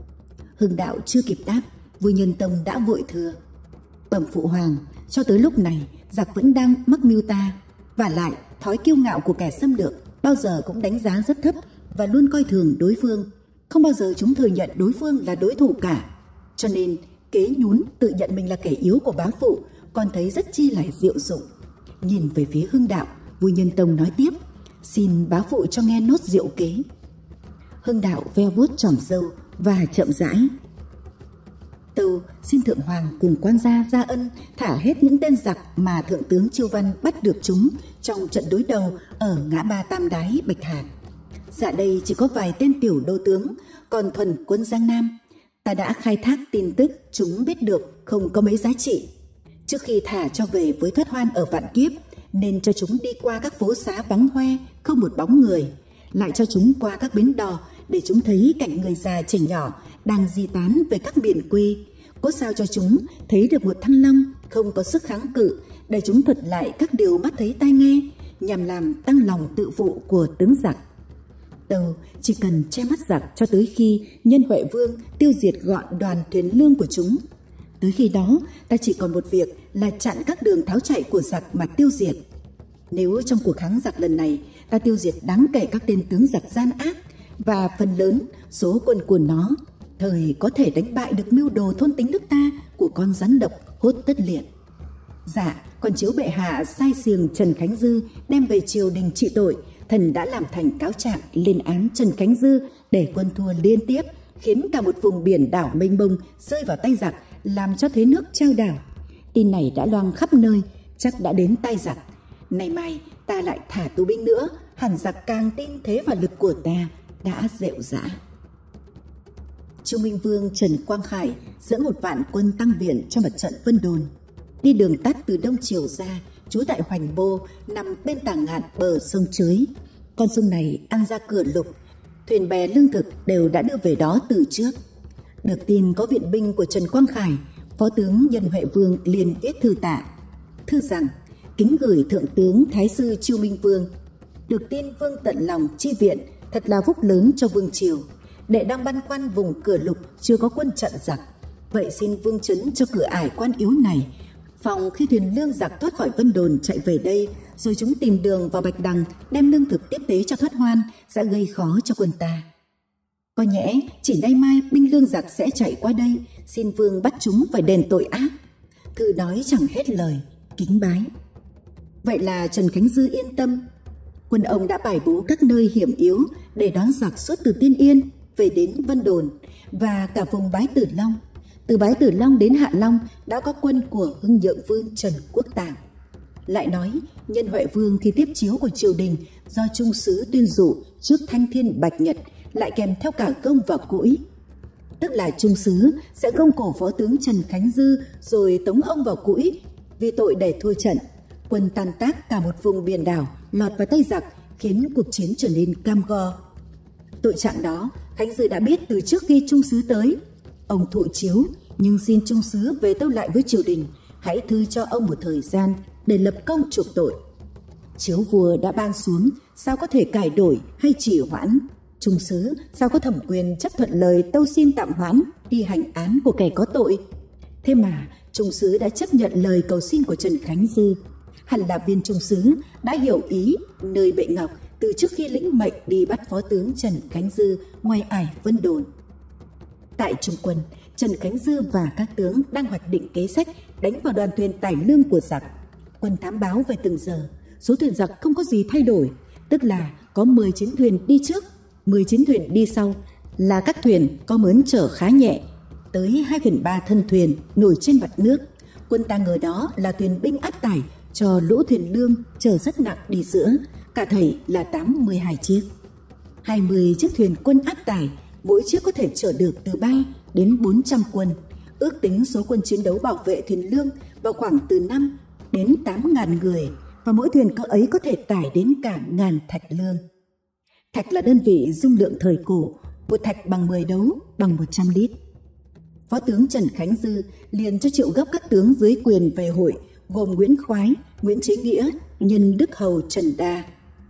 Hưng Đạo chưa kịp đáp, vua Nhân Tông đã vội thưa: bẩm phụ hoàng, cho tới lúc này giặc vẫn đang mắc mưu ta. Và lại thói kiêu ngạo của kẻ xâm lược bao giờ cũng đánh giá rất thấp và luôn coi thường đối phương, không bao giờ chúng thừa nhận đối phương là đối thủ cả. Cho nên kế nhún tự nhận mình là kẻ yếu của bá phụ còn thấy rất chi là diệu dụng. Nhìn về phía Hưng Đạo, Vua Nhân Tông nói tiếp: xin bá phụ cho nghe nốt diệu kế. Hưng Đạo veo vuốt tròm râu và chậm rãi: tâu xin thượng hoàng cùng quan gia ra ân thả hết những tên giặc mà thượng tướng Chiêu Văn bắt được chúng trong trận đối đầu ở ngã ba Tam Đái, Bạch Hạc. Dạ đây chỉ có vài tên tiểu đô tướng, còn thuần quân Giang Nam ta đã khai thác tin tức chúng biết được không có mấy giá trị. Trước khi thả cho về với Thoát Hoan ở Vạn Kiếp, nên cho chúng đi qua các phố xá vắng hoe không một bóng người, lại cho chúng qua các bến đò để chúng thấy cảnh người già trẻ nhỏ đang di tán về các miền quê. Có sao cho chúng thấy được một Thăng Long không có sức kháng cự, để chúng thuật lại các điều mắt thấy tai nghe, nhằm làm tăng lòng tự phụ của tướng giặc. Tâu chỉ cần che mắt giặc cho tới khi Nhân Huệ Vương tiêu diệt gọn đoàn thuyền lương của chúng. Tới khi đó ta chỉ còn một việc là chặn các đường tháo chạy của giặc mà tiêu diệt. Nếu trong cuộc kháng giặc lần này ta tiêu diệt đáng kể các tên tướng giặc gian ác, và phần lớn số quân của nó, thời có thể đánh bại được mưu đồ thôn tính nước ta của con rắn độc Hốt Tất Liệt. Dạ, còn chiếu bệ hạ sai xiềng Trần Khánh Dư đem về triều đình trị tội, thần đã làm thành cáo trạng lên án Trần Khánh Dư để quân thua liên tiếp, khiến cả một vùng biển đảo mênh mông rơi vào tay giặc, làm cho thế nước trao đảo. Tin này đã loang khắp nơi, chắc đã đến tay giặc. Nay mai ta lại thả tù binh nữa, hẳn giặc càng tin thế và lực của ta đã rệu rã. Chu Minh Vương Trần Quang Khải dẫn 1 vạn quân tăng viện cho mặt trận Vân Đồn. Đi đường tắt từ Đông Triều ra, trú tại Hoành Bô, nằm bên Tả Ngạn bờ sông Chới. Con sông này ăn ra Cửa Lục, thuyền bè lương thực đều đã đưa về đó từ trước. Được tin có viện binh của Trần Quang Khải, Phó tướng Nhân Huệ Vương liền viết thư tạ. Thư rằng: kính gửi thượng tướng Thái sư Chu Minh Vương. Được tin vương tận lòng chi viện, thật là phúc lớn cho vương triều. Đệ đang băn khoăn vùng Cửa Lục chưa có quân chặn giặc, vậy xin vương trấn cho cửa ải quan yếu này, phòng khi thuyền lương giặc thoát khỏi Vân Đồn chạy về đây, rồi chúng tìm đường vào Bạch Đằng đem lương thực tiếp tế cho Thoát Hoan, sẽ gây khó cho quân ta. Có nhẽ chỉ nay mai binh lương giặc sẽ chạy qua đây, xin vương bắt chúng phải đền tội ác. Thư nói chẳng hết lời, kính bái. Vậy là Trần Khánh Dư yên tâm. Quân ông đã bài bố các nơi hiểm yếu để đón giặc suốt từ Tiên Yên về đến Vân Đồn và cả vùng Bái Tử Long. Từ Bái Tử Long đến Hạ Long đã có quân của Hưng Nhượng Vương Trần Quốc Tàng. Lại nói Nhân Huệ Vương khi tiếp chiếu của triều đình do trung sứ tuyên dụ trước Thanh Thiên Bạch Nhật, lại kèm theo cả gông và củi. Tức là trung sứ sẽ gông cổ phó tướng Trần Khánh Dư rồi tống ông vào củi vì tội để thua trận. Quân tan tác cả một vùng biển đảo, lọt vào tay giặc, khiến cuộc chiến trở nên cam go. Tội trạng đó Khánh Dư đã biết từ trước khi trung sứ tới. Ông thụ chiếu, nhưng xin trung sứ về tâu lại với triều đình, hãy thư cho ông một thời gian để lập công chuộc tội. Chiếu vua đã ban xuống, sao có thể cải đổi hay trì hoãn? Trung sứ sao có thẩm quyền chấp thuận lời tâu xin tạm hoãn thi hành án của kẻ có tội? Thế mà trung sứ đã chấp nhận lời cầu xin của Trần Khánh Dư. Hẳn là viên trung sứ đã hiểu ý nơi bệ ngọc từ trước khi lĩnh mệnh đi bắt phó tướng Trần Khánh Dư ngoài ải Vân Đồn. Tại Trung quân, Trần Khánh Dư và các tướng đang hoạch định kế sách đánh vào đoàn thuyền tải lương của giặc. Quân thám báo về từng giờ, số thuyền giặc không có gì thay đổi, tức là có 10 chiến thuyền đi trước, 10 chiến thuyền đi sau, là các thuyền có mớn chở khá nhẹ, tới 2/3 thân thuyền nổi trên mặt nước. Quân ta ngờ đó là thuyền binh áp tải cho lũ thuyền lương chở rất nặng đi giữa, cả thảy là 82 chiếc. 20 chiếc thuyền quân áp tải, mỗi chiếc có thể chở được từ 3 đến 400 quân. Ước tính số quân chiến đấu bảo vệ thuyền lương vào khoảng từ 5 đến 8.000 người, và mỗi thuyền cỡ ấy có thể tải đến cả 1.000 thạch lương. Thạch là đơn vị dung lượng thời cổ, một thạch bằng 10 đấu bằng 100 lít. Phó tướng Trần Khánh Dư liền cho triệu gấp các tướng dưới quyền về hội, gồm Nguyễn Khoái, Nguyễn Chế Nghĩa, Nhân Đức Hầu, Trần Đa.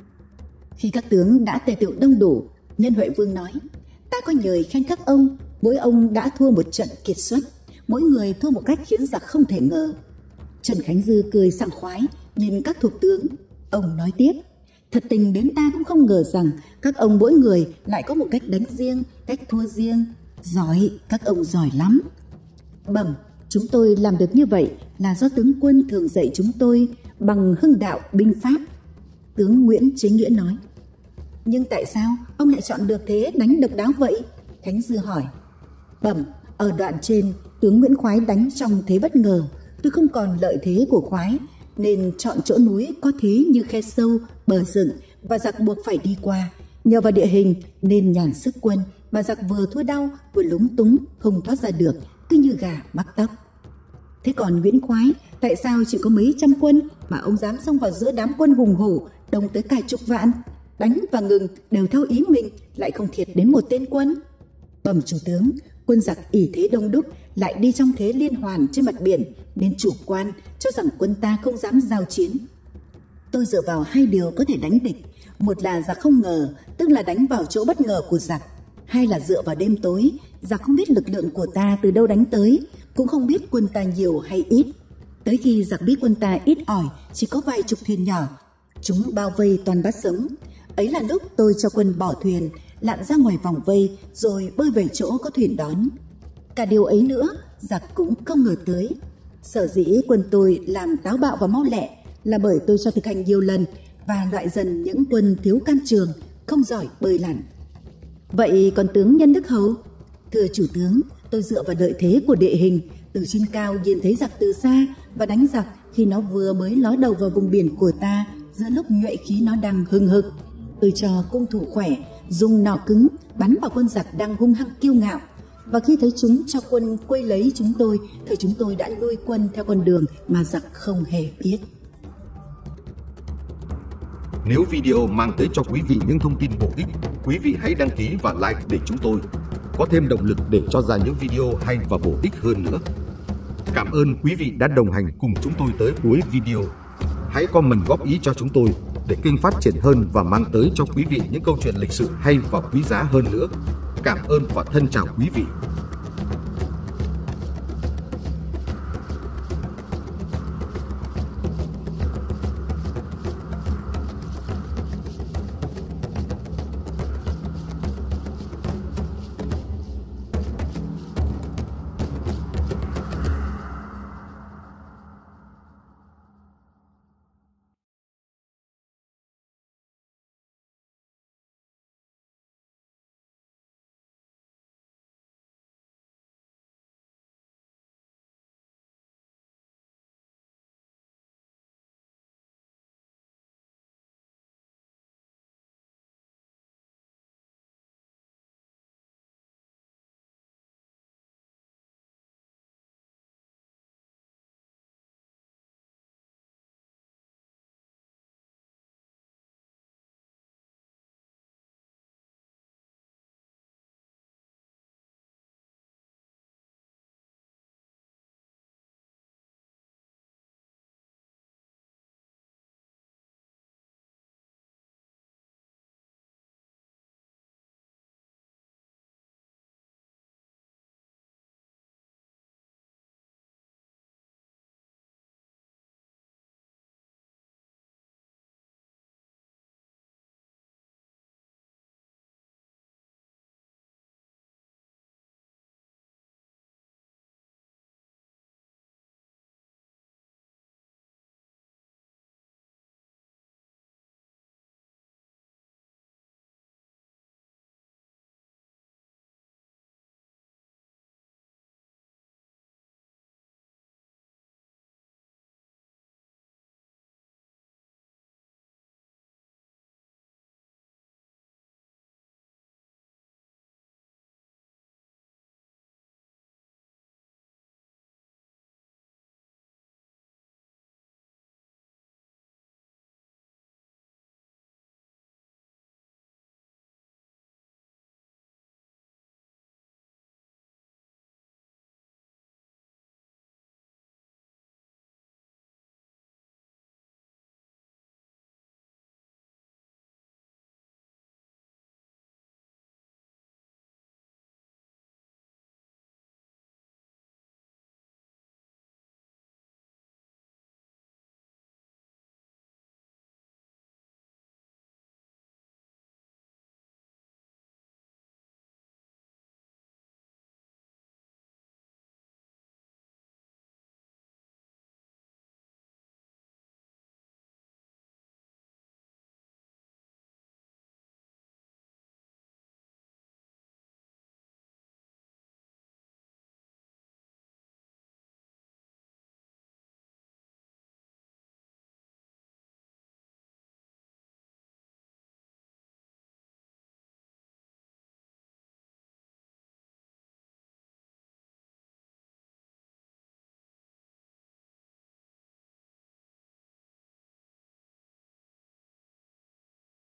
Khi các tướng đã tề tựu đông đủ, Nhân Huệ Vương nói: ta có nhời khen các ông, mỗi ông đã thua một trận kiệt xuất, mỗi người thua một cách khiến giặc không thể ngờ. Trần Khánh Dư cười sảng khoái nhìn các thuộc tướng. Ông nói tiếp: thật tình đến ta cũng không ngờ rằng các ông mỗi người lại có một cách đánh riêng, cách thua riêng. Giỏi, các ông giỏi lắm. Bẩm, Chúng tôi làm được như vậy là do tướng quân thường dạy chúng tôi bằng hưng đạo binh pháp. Tướng Nguyễn Chế Nghĩa nói. Nhưng tại sao ông lại chọn được thế đánh độc đáo vậy? Khánh Dư hỏi. Bẩm, ở đoạn trên, tướng Nguyễn Khoái đánh trong thế bất ngờ. Tôi không còn lợi thế của Khoái, nên chọn chỗ núi có thế như khe sâu, bờ dựng và giặc buộc phải đi qua. Nhờ vào địa hình nên nhàn sức quân, mà giặc vừa thua đau vừa lúng túng không thoát ra được, cứ như gà mắc tóc. Thế còn Nguyễn Khoái, tại sao chỉ có mấy trăm quân mà ông dám xông vào giữa đám quân hùng hổ đông tới cả chục vạn, đánh và ngừng đều theo ý mình, lại không thiệt đến một tên quân? Bẩm chủ tướng, quân giặc ỷ thế đông đúc, lại đi trong thế liên hoàn trên mặt biển, nên chủ quan cho rằng quân ta không dám giao chiến. Tôi dựa vào hai điều có thể đánh địch. Một là giặc không ngờ, tức là đánh vào chỗ bất ngờ của giặc. Hai là dựa vào đêm tối, giặc không biết lực lượng của ta từ đâu đánh tới, cũng không biết quân ta nhiều hay ít. Tới khi giặc biết quân ta ít ỏi, chỉ có vài chục thuyền nhỏ, chúng bao vây toàn bắt sống. Ấy là lúc tôi cho quân bỏ thuyền, lặn ra ngoài vòng vây, rồi bơi về chỗ có thuyền đón. Cả điều ấy nữa, giặc cũng không ngờ tới. Sở dĩ quân tôi làm táo bạo và mau lẹ là bởi tôi cho thực hành nhiều lần và loại dần những quân thiếu can trường, không giỏi bơi lặn. Vậy còn tướng Nhân Đức Hầu? Thưa chủ tướng, tôi dựa vào lợi thế của địa hình, từ trên cao nhìn thấy giặc từ xa và đánh giặc khi nó vừa mới ló đầu vào vùng biển của ta, giữa lúc nhuệ khí nó đang hừng hực. Tôi cho cung thủ khỏe, dùng nỏ cứng bắn vào quân giặc đang hung hăng kiêu ngạo. Và khi thấy chúng cho quân quây lấy chúng tôi, thì chúng tôi đã lui quân theo con đường mà giặc không hề biết. Nếu video mang tới cho quý vị những thông tin bổ ích, quý vị hãy đăng ký và like để chúng tôi có thêm động lực để cho ra những video hay và bổ ích hơn nữa. Cảm ơn quý vị đã đồng hành cùng chúng tôi tới cuối video. Hãy comment góp ý cho chúng tôi để kênh phát triển hơn và mang tới cho quý vị những câu chuyện lịch sử hay và quý giá hơn nữa. Cảm ơn và thân chào quý vị.